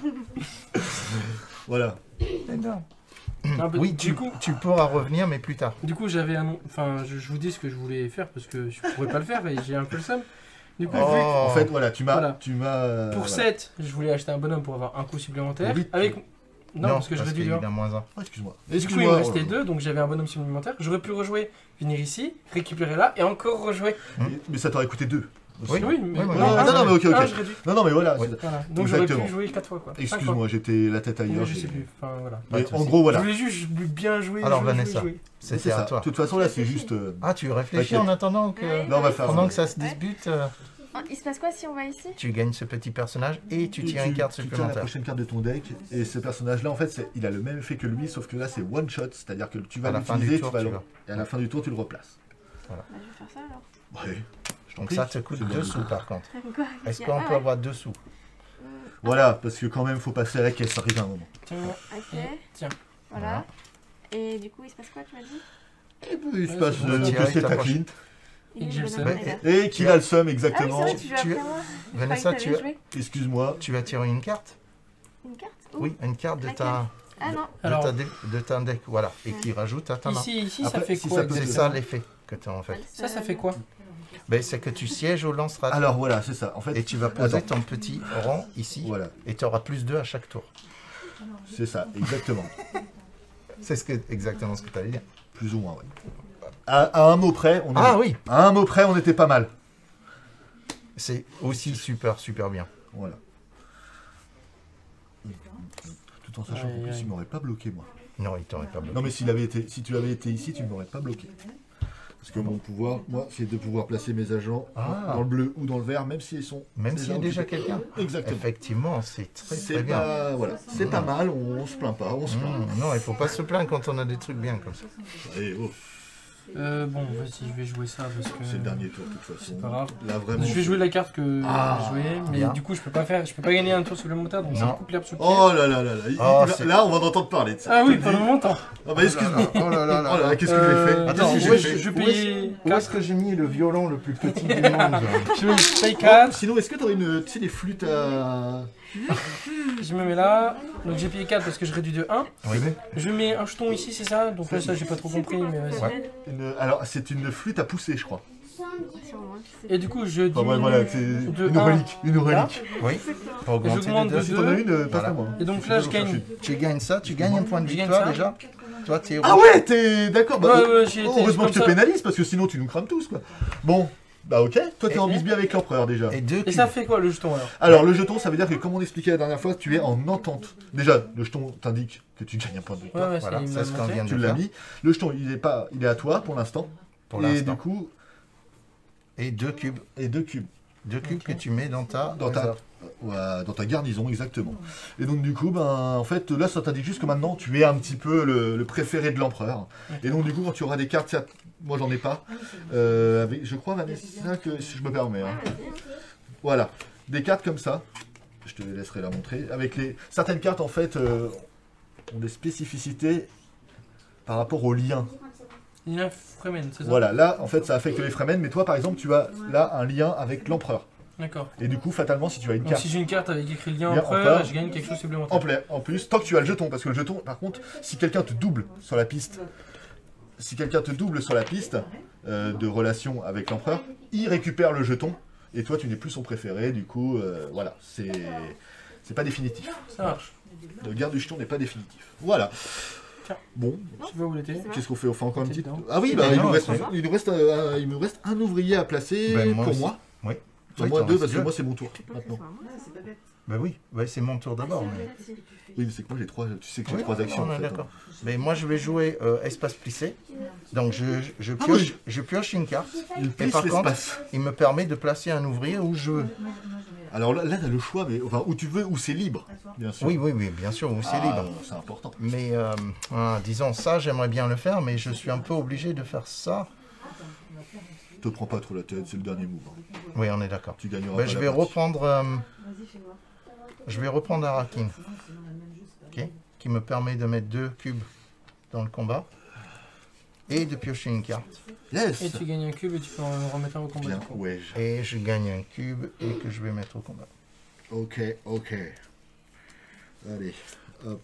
Speaker 4: Voilà.
Speaker 2: Énorme.
Speaker 3: Un peu-
Speaker 2: Oui,
Speaker 3: du
Speaker 2: tu,
Speaker 3: coup-
Speaker 2: tu pourras revenir, mais plus tard.
Speaker 3: Du coup, j'avais un. Enfin, je, je vous dis ce que je voulais faire parce que je pourrais pas le faire et j'ai un peu le seum. Du coup,
Speaker 2: Oh.
Speaker 3: vu que
Speaker 4: En fait, voilà, tu m'as.
Speaker 3: Voilà.
Speaker 4: Tu m'as euh,
Speaker 3: pour
Speaker 4: voilà.
Speaker 3: sept, je voulais acheter un bonhomme pour avoir un coup supplémentaire.
Speaker 4: Huit.
Speaker 3: Avec. Non, parce que je réduis
Speaker 2: qu'il
Speaker 3: de un.
Speaker 2: a moins un.
Speaker 4: Oh, excuse-moi.
Speaker 3: Du coup, il
Speaker 4: Excuse-moi.
Speaker 3: me
Speaker 4: oh
Speaker 3: restait
Speaker 4: là là.
Speaker 3: deux, donc j'avais un bonhomme supplémentaire. J'aurais pu rejouer, venir ici, récupérer là et encore rejouer.
Speaker 4: Mais- Mais ça t'aurait coûté deux. aussi.
Speaker 2: Oui.
Speaker 3: Oui, mais.
Speaker 2: oui, oui.
Speaker 3: non,
Speaker 4: Non,
Speaker 3: un,
Speaker 4: non, non, mais ok, ok.
Speaker 3: un, je réduis.
Speaker 4: Non, non, mais voilà.
Speaker 2: Oui.
Speaker 4: c'est-
Speaker 3: Voilà. Donc j'aurais
Speaker 4: Exactement.
Speaker 3: pu jouer quatre fois quoi. Cinq fois.
Speaker 4: Excuse-moi, j'étais la tête
Speaker 3: Oui,
Speaker 4: ailleurs.
Speaker 3: je
Speaker 4: j'ai-
Speaker 3: sais plus. Enfin voilà.
Speaker 2: Pas
Speaker 4: Mais
Speaker 2: de
Speaker 4: en
Speaker 2: souci.
Speaker 4: gros,
Speaker 3: Je
Speaker 4: voilà.
Speaker 3: voulais juste bien jouer.
Speaker 2: Alors,
Speaker 3: jouer, jouer,
Speaker 2: Vanessa.
Speaker 3: jouer.
Speaker 4: C'est
Speaker 2: C'était
Speaker 4: ça.
Speaker 2: à toi.
Speaker 4: De toute façon, là, c'est juste. euh,
Speaker 2: Ah, tu réfléchis
Speaker 4: T'inquiète.
Speaker 2: en attendant que.
Speaker 5: Ouais.
Speaker 4: Là, on va faire.
Speaker 2: Pendant que ça se
Speaker 5: Ouais.
Speaker 2: dispute, euh,
Speaker 5: Oh, il se passe quoi si on va ici?
Speaker 2: tu gagnes ce petit personnage et tu
Speaker 4: Et
Speaker 2: tires une carte
Speaker 4: tu tires la
Speaker 2: supplémentaire.
Speaker 4: prochaine carte de ton deck. Et ce personnage-là, en fait, c'est- il a le même effet que lui, sauf que là, c'est one shot. C'est-à-dire que tu vas
Speaker 2: À la fin du
Speaker 4: l'utiliser,
Speaker 2: tour,
Speaker 4: tu vas
Speaker 2: tu
Speaker 4: le-
Speaker 2: vas.
Speaker 4: et à la fin du tour, tu le replaces.
Speaker 5: Bah, je vais faire ça alors.
Speaker 4: Ouais. Je t'en
Speaker 2: Donc
Speaker 4: prie.
Speaker 2: ça te coûte
Speaker 4: C'est
Speaker 2: deux
Speaker 4: bien.
Speaker 2: sous par contre.
Speaker 5: Quoi?
Speaker 2: Est-ce
Speaker 5: Ah,
Speaker 2: qu'on
Speaker 5: ouais.
Speaker 2: peut avoir deux sous?
Speaker 5: Euh,
Speaker 4: Voilà, parce que quand même, faut passer à la caisse, ça arrive à un moment.
Speaker 3: Tiens,
Speaker 5: Ok,
Speaker 3: et tiens.
Speaker 5: voilà. Et du coup, il se passe quoi, tu m'as dit?
Speaker 4: Et puis, il se
Speaker 3: Ouais,
Speaker 4: passe
Speaker 3: c'est bon,
Speaker 4: euh,
Speaker 2: tu
Speaker 4: que
Speaker 2: arrives,
Speaker 4: c'est ta
Speaker 2: t'approches.
Speaker 4: Clint.
Speaker 5: Il
Speaker 3: Et
Speaker 5: est
Speaker 3: que j'ai le
Speaker 5: le
Speaker 3: seum.
Speaker 5: bonhomme, là.
Speaker 4: Et qu'il a le seum,
Speaker 5: Ah oui, c'est
Speaker 4: exactement.
Speaker 5: vrai, tu joues
Speaker 2: Tu-
Speaker 5: après moi.
Speaker 2: Vanessa,
Speaker 5: Je croyais que
Speaker 2: tu,
Speaker 5: t'avais joué.
Speaker 4: Excuse-moi.
Speaker 2: tu as tiré une carte?
Speaker 5: Une carte? Où?
Speaker 2: Oui, une carte de ta,
Speaker 5: Ah non.
Speaker 2: de
Speaker 3: Alors,
Speaker 2: ta, dé- de ta deck, voilà. Et qui rajoute à ta main.
Speaker 3: ici, ici,
Speaker 4: Après,
Speaker 3: ça fait
Speaker 4: si
Speaker 3: quoi
Speaker 4: ça peut-
Speaker 2: C'est
Speaker 3: exactement
Speaker 2: ça l'effet que tu as en fait.
Speaker 3: Ça, ça fait quoi?
Speaker 2: Ben, c'est que tu sièges au lance-rat.
Speaker 4: Alors voilà, c'est ça. En fait,
Speaker 2: Et tu vas poser
Speaker 4: Attends.
Speaker 2: ton petit rang ici.
Speaker 4: voilà,
Speaker 2: Et tu auras plus deux à chaque tour.
Speaker 4: c'est ça, exactement.
Speaker 2: C'est ce que, exactement ce que tu allais dire.
Speaker 4: Plus ou moins, ouais. À, à un mot près, on est
Speaker 2: Ah oui,
Speaker 4: à un mot près, on était pas mal.
Speaker 2: c'est aussi super, super bien.
Speaker 4: Voilà. Tout en sachant
Speaker 3: Aïe,
Speaker 4: qu'en plus,
Speaker 3: aïe.
Speaker 4: il m'aurait pas bloqué, moi.
Speaker 2: Non, il t'aurait pas bloqué.
Speaker 4: Non, mais s'il avait été, si tu avais été ici, tu ne m'aurais pas bloqué. Parce que mon pouvoir, moi, c'est de pouvoir placer mes agents
Speaker 2: Ah.
Speaker 4: dans le bleu ou dans le vert, même s'ils sont
Speaker 2: Même s'il y a déjà
Speaker 4: occupés.
Speaker 2: quelqu'un.
Speaker 4: Exactement.
Speaker 2: Effectivement, c'est très
Speaker 4: C'est
Speaker 2: très bien.
Speaker 4: pas, voilà, c'est pas mal, on, on se plaint pas, on se plaint.
Speaker 2: Mmh, non, il faut pas se plaindre quand on a des trucs bien comme ça.
Speaker 4: Et oh,
Speaker 3: Euh, bon, vas-y, je vais jouer ça parce que.
Speaker 4: c'est le dernier tour, de toute façon.
Speaker 3: C'est pas grave.
Speaker 4: Là, vraiment.
Speaker 3: Je vais jouer la carte que
Speaker 4: Ah,
Speaker 3: j'ai jouée, mais
Speaker 2: bien.
Speaker 3: du coup, je peux pas faire, je peux pas gagner un tour supplémentaire, donc ça
Speaker 2: Non.
Speaker 3: me coupe l'herbe sous le pied.
Speaker 4: Oh là là là là. il-
Speaker 2: Oh,
Speaker 4: il va-
Speaker 2: c'est-
Speaker 4: là, on va en entendre parler de ça.
Speaker 3: Ah oui,
Speaker 4: Je te le
Speaker 3: pendant
Speaker 4: dis.
Speaker 3: longtemps.
Speaker 4: Ah bah, excuse-moi.
Speaker 2: Oh là là
Speaker 4: Oh là là, qu'est-ce que j'ai
Speaker 3: Euh,
Speaker 4: fait
Speaker 2: Attends,
Speaker 3: vas-y,
Speaker 2: où
Speaker 3: je,
Speaker 2: est-ce
Speaker 3: je,
Speaker 2: que-
Speaker 3: je
Speaker 2: où
Speaker 3: paye
Speaker 2: Où est-ce que j'ai mis le violon le plus petit du monde?
Speaker 3: je paye quatre,
Speaker 4: Sinon, est-ce que t'aurais une, tu sais, des flûtes à...
Speaker 3: je me mets là, donc j'ai payé quatre parce que je réduis de un.
Speaker 2: Oui.
Speaker 3: Je mets un jeton ici, c'est ça? Donc là, ça, j'ai pas trop compris, mais vas-y.
Speaker 2: Ouais.
Speaker 4: une... Alors, c'est une flûte à pousser, je crois.
Speaker 5: Sûrement, je sais
Speaker 3: Et du coup, je
Speaker 4: Enfin,
Speaker 3: diminue.
Speaker 4: ouais, voilà, c'est
Speaker 3: de
Speaker 4: une
Speaker 3: un.
Speaker 4: relique. Une
Speaker 3: Là.
Speaker 4: relique.
Speaker 2: Oui. Pour augmenter
Speaker 3: j'augmente
Speaker 2: de
Speaker 3: de
Speaker 2: deux.
Speaker 4: Si
Speaker 3: deux.
Speaker 4: t'en as une, euh,
Speaker 2: Voilà.
Speaker 4: passe-la moi.
Speaker 3: Et donc
Speaker 4: Si
Speaker 3: là,
Speaker 4: tu
Speaker 3: je
Speaker 4: veux en
Speaker 3: gagne.
Speaker 4: chercher
Speaker 2: Tu gagnes ça, tu gagnes un point de
Speaker 3: Je gagne
Speaker 2: victoire
Speaker 3: ça.
Speaker 2: déjà. Toi, t'es
Speaker 4: une. Ah ouais, t'es d'accord. Bah,
Speaker 3: Ouais, ouais, j'ai
Speaker 4: oh,
Speaker 3: été
Speaker 4: heureusement
Speaker 3: comme
Speaker 4: que je te
Speaker 3: ça.
Speaker 4: pénalise, parce que sinon tu nous crames tous, quoi. Bon, Bah ok, toi t'es
Speaker 3: Et-
Speaker 4: en bisbee avec l'empereur déjà.
Speaker 2: Et deux
Speaker 3: Et
Speaker 2: cubes.
Speaker 3: ça fait quoi le jeton alors?
Speaker 4: Alors le jeton, ça veut dire que comme on expliquait la dernière fois, tu es en entente. Déjà, le jeton t'indique que tu gagnes un point de victoire.
Speaker 3: Ouais, ouais,
Speaker 2: Voilà,
Speaker 3: il
Speaker 2: c'est
Speaker 3: m'a
Speaker 2: ce qu'on
Speaker 3: montré.
Speaker 2: vient de
Speaker 4: Tu l'as
Speaker 2: faire.
Speaker 4: mis. Le jeton, il est pas, il est à toi pour l'instant.
Speaker 2: Pour
Speaker 4: Et
Speaker 2: l'instant.
Speaker 4: du coup,
Speaker 2: Et deux cubes.
Speaker 4: et deux cubes
Speaker 2: Deux cubes
Speaker 3: Ok.
Speaker 2: que tu mets dans ta
Speaker 4: dans ta,
Speaker 2: réserve.
Speaker 4: ouais, dans ta garnison exactement. Et donc du coup, ben en fait, là, ça t'indique juste que maintenant, tu es un petit peu le, le préféré de l'empereur. Et donc du coup, quand tu auras des cartes, ça- moi j'en ai pas. Euh, avec, je crois Vanessa que si je me permets. hein. Voilà, des cartes comme ça. Je te laisserai la montrer. Avec les certaines cartes en fait euh, ont des spécificités par rapport aux liens.
Speaker 3: Il y a un Fremen, c'est ça?
Speaker 4: Voilà, là en fait ça affecte les Fremen, mais toi par exemple tu as là un lien avec l'empereur.
Speaker 3: D'accord.
Speaker 4: Et du coup fatalement si tu as une
Speaker 3: Donc
Speaker 4: carte
Speaker 3: si j'ai une carte avec écrit lien
Speaker 4: Lien
Speaker 3: empereur,
Speaker 4: empereur.
Speaker 3: je gagne quelque chose supplémentaire.
Speaker 4: en, pla- en plus, tant que tu as le jeton, parce que le jeton par contre, si quelqu'un te double sur la piste, si quelqu'un te double sur la piste euh, de relation avec l'empereur, il récupère le jeton et toi tu n'es plus son préféré, du coup euh, voilà, c'est c'est pas définitif.
Speaker 3: Ça marche.
Speaker 4: Le garde du jeton n'est pas définitif. Voilà.
Speaker 3: Tiens.
Speaker 4: Bon,
Speaker 3: Je sais pas où il était.
Speaker 4: qu'est-ce qu'on fait? On fait encore une
Speaker 3: Mettez
Speaker 4: petite.
Speaker 3: dedans.
Speaker 4: Ah oui, bah,
Speaker 2: Mais
Speaker 4: il,
Speaker 2: non,
Speaker 4: nous reste,
Speaker 2: c'est-
Speaker 4: il, nous reste, euh, il me reste un ouvrier à placer
Speaker 2: Ben, moi
Speaker 4: pour
Speaker 2: aussi.
Speaker 4: moi.
Speaker 2: Oui.
Speaker 4: Pour
Speaker 2: Oui,
Speaker 4: moi
Speaker 2: t'en
Speaker 4: deux,
Speaker 2: restes
Speaker 4: parce que
Speaker 2: deux.
Speaker 4: moi c'est mon tour maintenant.
Speaker 2: Bah oui, ouais, c'est mon tour d'abord. Mais...
Speaker 4: Oui, mais c'est que moi j'ai trois, tu sais que j'ai
Speaker 2: Oui,
Speaker 4: trois actions.
Speaker 2: on
Speaker 4: en
Speaker 2: est
Speaker 4: fait,
Speaker 2: d'accord.
Speaker 4: hein.
Speaker 2: Mais moi, je vais jouer euh, espace plissé. Donc, je, je, je
Speaker 4: Ah,
Speaker 2: pioche,
Speaker 4: oui.
Speaker 2: je pioche une carte.
Speaker 4: Il
Speaker 2: Et
Speaker 4: plisse
Speaker 2: par contre,
Speaker 4: l'espace.
Speaker 2: il me permet de placer un ouvrier où je veux.
Speaker 4: Alors là, là t'as le choix, mais enfin où tu veux, où c'est libre, bien sûr.
Speaker 2: Oui, oui, oui, bien sûr, où c'est
Speaker 4: Ah,
Speaker 2: libre.
Speaker 4: C'est important.
Speaker 2: Mais euh, ah, disons ça, j'aimerais bien le faire, mais je suis un peu obligé de faire ça.
Speaker 4: Te prends pas trop la tête, c'est le dernier move. hein.
Speaker 2: Oui, on est d'accord.
Speaker 4: Tu gagneras
Speaker 2: Ben,
Speaker 4: pas
Speaker 2: je
Speaker 4: la
Speaker 2: vais
Speaker 4: partie.
Speaker 2: reprendre. euh, je vais reprendre Arakin. Ok, qui me permet de mettre deux cubes dans le combat. Et de piocher une carte.
Speaker 4: Yes.
Speaker 3: Et tu gagnes un cube et tu peux en remettre un au combat.
Speaker 4: Bien,
Speaker 3: du coup.
Speaker 4: ouais.
Speaker 2: Et je gagne un cube et que je vais mettre au combat.
Speaker 4: Ok, ok. Allez, hop.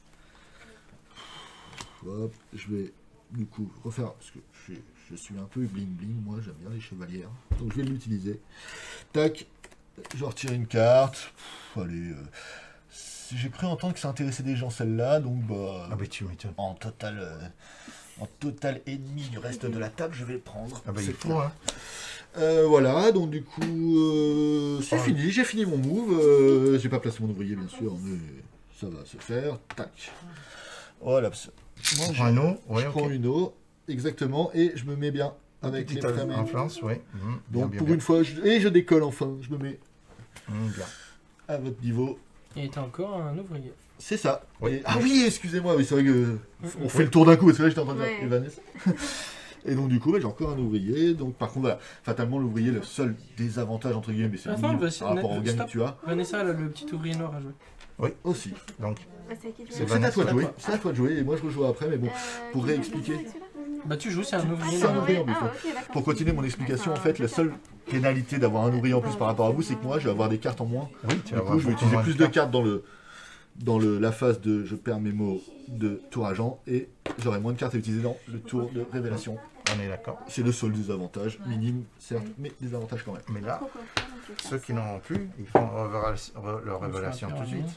Speaker 4: Hop, je vais du coup refaire, parce que je, suis- je suis un peu bling bling, moi j'aime bien les chevalières. Donc je vais l'utiliser. Tac, je retire une carte. Pff, allez, euh, si j'ai cru entendre que ça intéressait des gens celle-là, donc bah...
Speaker 2: Ah bah tu m'étonnes.
Speaker 4: En total, euh, en total ennemi du reste de la table, je vais le prendre.
Speaker 2: Ah bah il
Speaker 4: C'est
Speaker 2: faut,
Speaker 4: clair.
Speaker 2: hein.
Speaker 4: Euh, voilà, donc du coup, euh, c'est
Speaker 2: Oh.
Speaker 4: fini, j'ai fini mon move. Euh, j'ai pas placé mon ouvrier, bien sûr, mais ça va se faire. Tac. Voilà. Moi,
Speaker 2: Je
Speaker 4: je,
Speaker 2: prends un eau, oui,
Speaker 4: je
Speaker 2: ok.
Speaker 4: prends une eau, exactement, et je me mets bien avec les
Speaker 2: Petite
Speaker 4: Fremen.
Speaker 2: influence, oui. Mhm, bien,
Speaker 4: Donc
Speaker 2: bien,
Speaker 4: pour
Speaker 2: bien.
Speaker 4: une fois, je- et je décolle enfin, je me mets
Speaker 2: Mhm, bien.
Speaker 4: à votre niveau.
Speaker 3: Et t'as encore un ouvrier.
Speaker 4: C'est ça.
Speaker 2: Oui.
Speaker 4: Et- ah oui, excusez-moi, mais c'est vrai que on fait le tour d'un coup, parce que là j'étais en train de dire
Speaker 5: Ouais.
Speaker 4: Vanessa. Et donc du coup, bah, j'ai encore un ouvrier. Donc par contre, voilà, fatalement l'ouvrier, le seul désavantage entre guillemets, mais c'est
Speaker 3: Attends,
Speaker 4: minime
Speaker 3: bah, c'est-
Speaker 4: par rapport au gain
Speaker 3: stop.
Speaker 4: que tu as
Speaker 3: Vanessa, elle a le petit ouvrier noir à jouer.
Speaker 4: aussi.
Speaker 2: Donc,
Speaker 5: Bah, c'est à qui de
Speaker 2: C'est
Speaker 5: jouer
Speaker 4: C'est à
Speaker 2: Vanessa,
Speaker 4: toi de jouer.
Speaker 3: toi.
Speaker 4: C'est à toi de jouer. Et moi je rejoue après, mais bon,
Speaker 5: Euh,
Speaker 4: pour
Speaker 5: qui joue
Speaker 4: réexpliquer.
Speaker 5: avec celui-là
Speaker 3: Bah tu joues, c'est un ouvrier
Speaker 4: C'est un
Speaker 3: noir.
Speaker 4: ouvrier en plus.
Speaker 5: Ah,
Speaker 4: ouais.
Speaker 5: ok, d'accord.
Speaker 4: Pour continuer mon explication, en fait, la seule pénalité d'avoir un ouvrier en plus par rapport à vous, c'est que moi, je vais avoir des cartes en moins.
Speaker 2: oui, tu
Speaker 4: Du
Speaker 2: vas
Speaker 4: coup,
Speaker 2: avoir
Speaker 4: je vais
Speaker 2: beaucoup
Speaker 4: utiliser
Speaker 2: moins
Speaker 4: plus de cartes dans le dans le, la phase de je perds mes mots de tour agent et j'aurai moins de cartes à utiliser dans le tour de révélation.
Speaker 2: On est d'accord.
Speaker 4: C'est le seul désavantage, minime certes, mais désavantage quand même.
Speaker 2: Mais là,
Speaker 5: Pourquoi faire, donc, je vais faire
Speaker 2: ceux qui
Speaker 5: ça.
Speaker 2: n'en ont plus, ils font révéla- re- leur révélation tout de suite.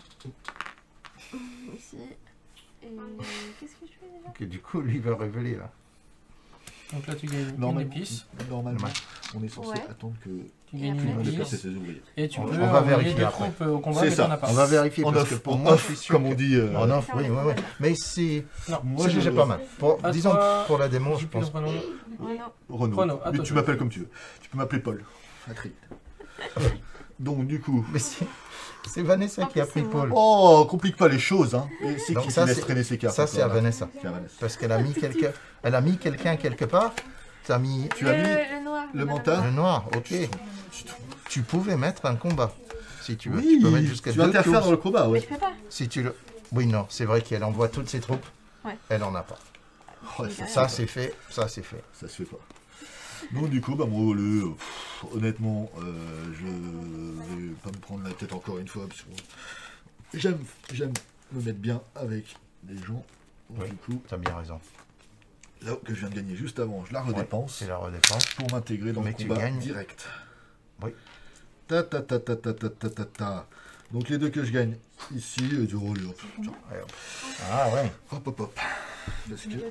Speaker 5: Ici. Et qu'est-ce que je fais déjà?
Speaker 2: Que du coup, lui va révéler là.
Speaker 3: Donc là tu gagnes une
Speaker 4: Normalement,
Speaker 3: épice.
Speaker 4: normalement
Speaker 2: Ouais.
Speaker 4: on est censé
Speaker 5: Ouais.
Speaker 4: attendre que
Speaker 3: Tu gagnes
Speaker 4: tout le
Speaker 3: une
Speaker 4: monde ait
Speaker 3: épice.
Speaker 4: placé ses ouvriers.
Speaker 3: Et tu
Speaker 2: On-
Speaker 3: peux
Speaker 2: on va
Speaker 3: envoyer
Speaker 2: vérifier
Speaker 3: deux
Speaker 2: après.
Speaker 3: troupes au combat,
Speaker 4: C'est
Speaker 3: mais
Speaker 4: ça.
Speaker 3: t'en as pas.
Speaker 2: On va vérifier
Speaker 4: En
Speaker 2: parce
Speaker 4: off,
Speaker 2: que pour
Speaker 4: en
Speaker 2: moi, je
Speaker 4: off,
Speaker 2: suis sûr
Speaker 4: comme
Speaker 2: que-
Speaker 4: on dit. euh,
Speaker 2: En off, oui, oui, oui. Mais c'est
Speaker 3: Non.
Speaker 4: moi,
Speaker 2: c'est
Speaker 4: je-
Speaker 2: déjà pas mal. Pour,
Speaker 3: À
Speaker 2: disons,
Speaker 3: toi.
Speaker 2: pour la démo, je
Speaker 3: J'ai plus le
Speaker 2: pense.
Speaker 3: prénom.
Speaker 5: Ouais, non.
Speaker 4: Renaud.
Speaker 3: Renaud, à
Speaker 4: Mais
Speaker 3: toi,
Speaker 4: tu
Speaker 3: toi.
Speaker 4: m'appelles comme tu veux. Tu peux m'appeler Paul. À très vite. Donc du coup.
Speaker 2: Mais c'est c'est Vanessa
Speaker 5: En
Speaker 2: qui a
Speaker 5: plus,
Speaker 2: pris
Speaker 5: c'est moi.
Speaker 2: Paul.
Speaker 4: Oh, complique pas les choses, hein. Et c'est
Speaker 2: Donc
Speaker 4: qui
Speaker 2: ça,
Speaker 4: qui laisse
Speaker 2: c'est-
Speaker 4: traîner ses cartes
Speaker 2: Ça, c'est à
Speaker 4: encore, là
Speaker 2: Vanessa.
Speaker 4: C'est à Vanessa.
Speaker 2: Parce qu'elle a mis quelqu'un elle a mis quelqu'un quelque part. Tu as mis
Speaker 4: Tu as
Speaker 5: Le-
Speaker 4: mis
Speaker 5: le noir.
Speaker 4: le
Speaker 5: voilà.
Speaker 4: mental.
Speaker 2: le noir, ok. Tu pouvais mettre un combat. Si tu veux.
Speaker 4: Oui,
Speaker 2: tu peux mettre jusqu'à
Speaker 4: tu
Speaker 2: deux
Speaker 4: interfères
Speaker 2: cubes.
Speaker 4: dans le combat,
Speaker 5: Mais
Speaker 4: ouais.
Speaker 5: je peux pas.
Speaker 2: Si tu le. Oui, non, c'est vrai qu'elle envoie toutes ses troupes.
Speaker 5: Ouais.
Speaker 2: Elle en a pas.
Speaker 4: Oh,
Speaker 5: Ça,
Speaker 2: Ça, c'est fait. Ça, c'est fait.
Speaker 4: Ça se fait pas. Donc du coup, bah moi, le, pff, honnêtement, euh, je vais pas me prendre la tête encore une fois, parce que j'aime, j'aime me mettre bien avec les gens. Donc,
Speaker 2: Oui.
Speaker 4: du coup,
Speaker 2: T'as bien raison.
Speaker 4: là que je viens de gagner juste avant, je la redépense
Speaker 2: C'est la redépense.
Speaker 4: pour m'intégrer dans
Speaker 2: Mais
Speaker 4: le
Speaker 2: tu
Speaker 4: combat
Speaker 2: gagnes.
Speaker 4: direct.
Speaker 2: Oui.
Speaker 4: Ta ta ta ta ta ta ta ta ta. Donc les deux que je gagne ici, euh, du rôle, hop, tiens,
Speaker 2: Ouais, hop. Ah ouais.
Speaker 4: hop hop hop. Parce que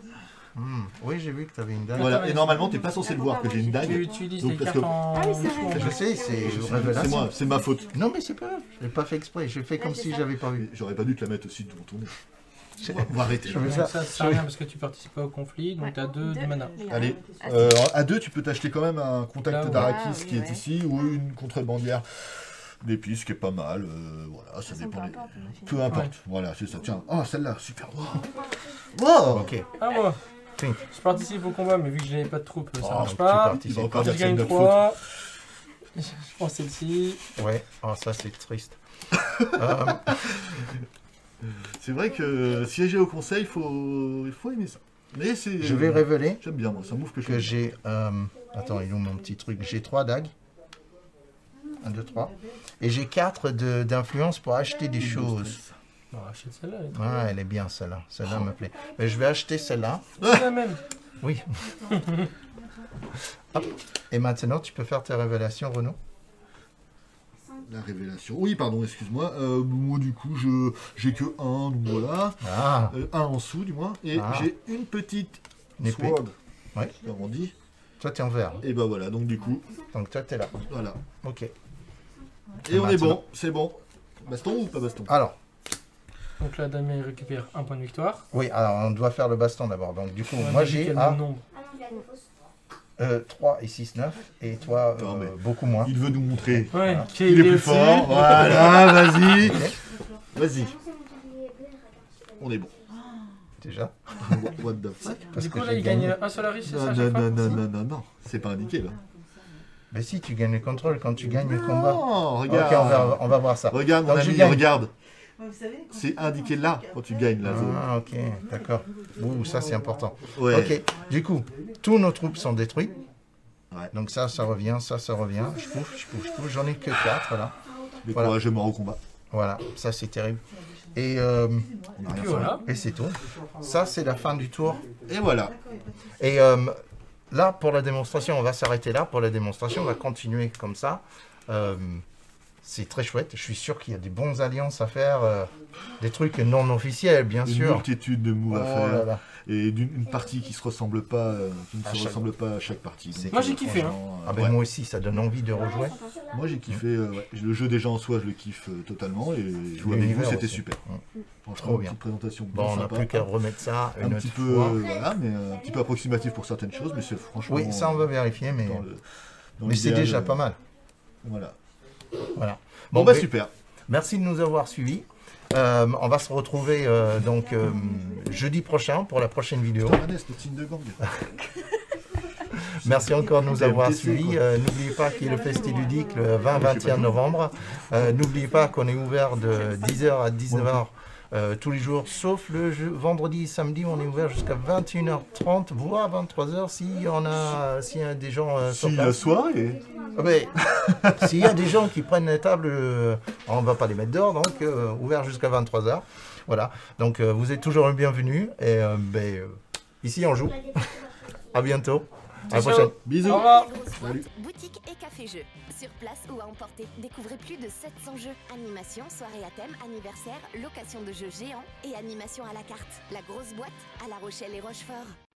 Speaker 2: Hmm. Oui, j'ai vu que tu avais une dague.
Speaker 4: Voilà, et normalement, t'es pas censé le voir que j'ai une dague.
Speaker 3: Tu utilises
Speaker 4: Donc,
Speaker 3: les
Speaker 4: parce
Speaker 3: cartes
Speaker 4: que-
Speaker 3: en...
Speaker 5: Ah oui, c'est vrai.
Speaker 2: Je sais, c'est
Speaker 4: C'est
Speaker 2: révélation.
Speaker 4: moi, c'est ma faute.
Speaker 2: Non, mais c'est pas grave, je l'ai pas fait exprès. J'ai fait comme
Speaker 5: c'est
Speaker 2: si
Speaker 5: ça.
Speaker 2: j'avais pas vu.
Speaker 4: J'aurais pas dû te la mettre aussi devant ton nez.
Speaker 2: Je-
Speaker 4: On va- on va arrêter.
Speaker 2: Je veux
Speaker 3: Donc
Speaker 2: ça.
Speaker 3: ça, ça sert à rien parce que tu participes pas au conflit, donc
Speaker 5: Ouais.
Speaker 3: t'as deux de mana.
Speaker 5: mais
Speaker 4: Allez,
Speaker 5: Ah,
Speaker 4: euh, à deux, tu peux t'acheter quand même un contact
Speaker 3: Là, ouais.
Speaker 4: d'Arakis
Speaker 5: Ah, oui,
Speaker 4: qui est
Speaker 5: ouais.
Speaker 4: ici, ou une contrebandière d'épices qui est pas mal. euh, voilà, ça
Speaker 5: Ça me
Speaker 4: dépend.
Speaker 5: peu
Speaker 4: des-
Speaker 5: importe, on a fini.
Speaker 4: Peu importe,
Speaker 3: Ouais.
Speaker 4: voilà, c'est ça. Tiens, oh celle-là, super. Wow. Wow.
Speaker 2: Ok.
Speaker 3: Ah moi,
Speaker 2: Pink.
Speaker 3: je participe au combat, mais vu que je n'avais pas de troupes, ça
Speaker 2: Oh,
Speaker 3: marche
Speaker 2: tu
Speaker 3: pas.
Speaker 2: participes
Speaker 4: Il va
Speaker 2: pas.
Speaker 4: encore dire
Speaker 3: Je
Speaker 4: que c'est
Speaker 3: gagne
Speaker 4: notre faute.
Speaker 3: trois. Je prends celle-ci.
Speaker 2: Ouais, oh, ça c'est triste. Euh,
Speaker 4: C'est vrai que siéger au conseil, il faut... il faut aimer ça. Mais c'est...
Speaker 2: je vais révéler
Speaker 4: J'aime bien, moi, ça move que je
Speaker 2: que j'ai... euh, Attends, il est où mon petit truc? J'ai trois dagues. un, deux, trois. Et j'ai quatre d'influence pour acheter des choses.
Speaker 3: Bon, achète celle-là. elle est très
Speaker 2: Ah, elle est bien celle-là. Celle-là me plaît. Mais je vais acheter celle-là.
Speaker 3: bien. C'est la même.
Speaker 2: Oui. Hop. Et maintenant, tu peux faire tes révélations, Renaud.
Speaker 4: La révélation. Oui, pardon, excuse-moi. Euh, moi, du coup, je j'ai que un, donc voilà.
Speaker 2: Ah,
Speaker 4: Euh, un en dessous, du moins. Et
Speaker 2: Ah.
Speaker 4: j'ai une petite
Speaker 2: une épée.
Speaker 4: sword,
Speaker 2: Ouais.
Speaker 4: comme on dit.
Speaker 2: Toi, t'es en vert.
Speaker 4: Et bah voilà, donc du coup,
Speaker 2: Donc toi, t'es là.
Speaker 4: voilà.
Speaker 2: Ok.
Speaker 4: Et on est
Speaker 2: Maintenant.
Speaker 4: bon, c'est bon. Baston ou pas baston?
Speaker 2: Alors,
Speaker 3: Donc là, Damien récupère un point de victoire.
Speaker 2: oui, alors on doit faire le baston d'abord. Donc du coup,
Speaker 3: On a
Speaker 2: moi
Speaker 3: dit
Speaker 2: j'ai
Speaker 3: quel
Speaker 2: à
Speaker 3: nombre.
Speaker 2: euh, trois et six, neuf. Et toi,
Speaker 4: Non,
Speaker 2: euh,
Speaker 4: mais-
Speaker 2: beaucoup moins.
Speaker 4: Il veut nous montrer.
Speaker 3: Ouais, qui
Speaker 4: Il est plus
Speaker 3: au-dessus.
Speaker 4: fort. Voilà, vas-y. Vas-y. On est bon.
Speaker 2: Déjà.
Speaker 4: What the fuck?
Speaker 2: Parce
Speaker 3: Du
Speaker 2: que
Speaker 3: coup, là,
Speaker 2: j'ai
Speaker 3: il gagne
Speaker 2: gagné.
Speaker 3: un Solaris, c'est ça,
Speaker 4: Non,
Speaker 3: à
Speaker 4: non,
Speaker 3: chaque fois
Speaker 4: non, non, non, non, non. C'est pas indiqué là.
Speaker 2: Mais si, tu gagnes le contrôle quand tu gagnes le combat.
Speaker 4: Non,
Speaker 2: Ok,
Speaker 4: regarde.
Speaker 2: on va, on va voir ça.
Speaker 4: Regarde, mon
Speaker 2: Donc, je
Speaker 4: ami,
Speaker 2: gagne.
Speaker 4: regarde.
Speaker 6: Vous savez, quand
Speaker 4: C'est
Speaker 6: tu-
Speaker 4: indiqué là quand tu gagnes la zone.
Speaker 2: Ah, ok, d'accord. Ouh, ça c'est important.
Speaker 4: Ouais.
Speaker 2: Ok, du coup, tous nos troupes sont détruites.
Speaker 4: Ouais.
Speaker 2: Donc ça, ça revient, ça, ça revient. Je pouffe, je pouffe, je pouffe. J'en ai que quatre là.
Speaker 4: Mais
Speaker 2: Voilà.
Speaker 4: courage, je mort au combat.
Speaker 2: Voilà, ça c'est terrible. Et, euh,
Speaker 4: On a
Speaker 3: Et
Speaker 4: rien
Speaker 3: puis
Speaker 4: fait.
Speaker 3: voilà.
Speaker 2: et c'est tout. Ça, c'est la fin du tour.
Speaker 4: Et voilà.
Speaker 2: Et euh, là, pour la démonstration, on va s'arrêter là. Pour la démonstration, on va continuer comme ça. Euh, c'est très chouette. Je suis sûr qu'il y a des bonnes alliances à faire. euh, des trucs non officiels, bien
Speaker 4: Une
Speaker 2: sûr.
Speaker 4: multitude de moves
Speaker 2: Oh
Speaker 4: à faire.
Speaker 2: là là.
Speaker 4: Et d'une une partie qui se ressemble pas, euh, qui ne
Speaker 2: À
Speaker 4: se
Speaker 2: chaque-
Speaker 4: ressemble pas à chaque partie.
Speaker 2: C'est-
Speaker 4: Donc,
Speaker 3: Moi, j'ai
Speaker 4: euh,
Speaker 3: kiffé, hein.
Speaker 4: franchement, euh,
Speaker 2: Ah ben
Speaker 4: ouais.
Speaker 2: moi aussi, ça donne envie de rejouer.
Speaker 4: Moi j'ai kiffé, euh, ouais. Le jeu déjà en soi je le kiffe euh, totalement et jouer avec vous
Speaker 2: L'univers
Speaker 4: c'était
Speaker 2: aussi.
Speaker 4: super.
Speaker 2: Mm.
Speaker 4: Franchement,
Speaker 2: Trop
Speaker 4: une
Speaker 2: bien.
Speaker 4: petite présentation bien
Speaker 2: Bon, on n'a
Speaker 4: sympa.
Speaker 2: plus qu'à remettre ça
Speaker 4: un
Speaker 2: une
Speaker 4: petit
Speaker 2: autre
Speaker 4: peu,
Speaker 2: fois.
Speaker 4: euh, voilà, mais euh, un petit peu approximatif pour certaines choses, mais c'est franchement.
Speaker 2: Oui, ça on va
Speaker 4: euh,
Speaker 2: vérifier, mais,
Speaker 4: dans le- dans
Speaker 2: mais c'est
Speaker 4: l'idéal,
Speaker 2: déjà
Speaker 4: euh,
Speaker 2: pas mal.
Speaker 4: Voilà.
Speaker 2: Voilà.
Speaker 4: Bon, bah
Speaker 2: mais-
Speaker 4: super.
Speaker 2: Merci de nous avoir suivis. Euh, on va se retrouver euh, donc euh, jeudi prochain pour la prochaine vidéo.
Speaker 4: Putain, Manès, notre signe de gang.
Speaker 2: Merci encore de nous
Speaker 4: T M T C,
Speaker 2: avoir suivis.
Speaker 4: quoi.
Speaker 2: Euh, N'oubliez pas qu'il y a le Festi Ludique le vingt vingt et un novembre. Euh, N'oubliez pas qu'on est ouvert de dix heures à dix-neuf heures euh, tous les jours, sauf le jeu- vendredi et samedi, on est ouvert jusqu'à vingt et une heures trente, voire vingt-trois heures s'il y en a, s'il y a des gens euh, sur
Speaker 4: Si la
Speaker 2: place.
Speaker 4: soirée.
Speaker 2: Ah ben, s'il y a des gens qui prennent la table, euh, on ne va pas les mettre dehors, donc euh, ouvert jusqu'à vingt-trois heures. Voilà, donc euh, vous êtes toujours le bienvenu. Et euh, ben, euh, ici on joue. À bientôt. À la
Speaker 3: Ciao.
Speaker 2: prochaine.
Speaker 4: Bisous.
Speaker 3: Au revoir.
Speaker 1: Grosse
Speaker 4: Salut.
Speaker 1: boîte, boutique et café-jeux. Sur place ou à emporter. Découvrez plus de sept cents jeux. Animation, soirée à thème, anniversaire, location de jeux géants et animation à la carte. La grosse boîte à La Rochelle et Rochefort.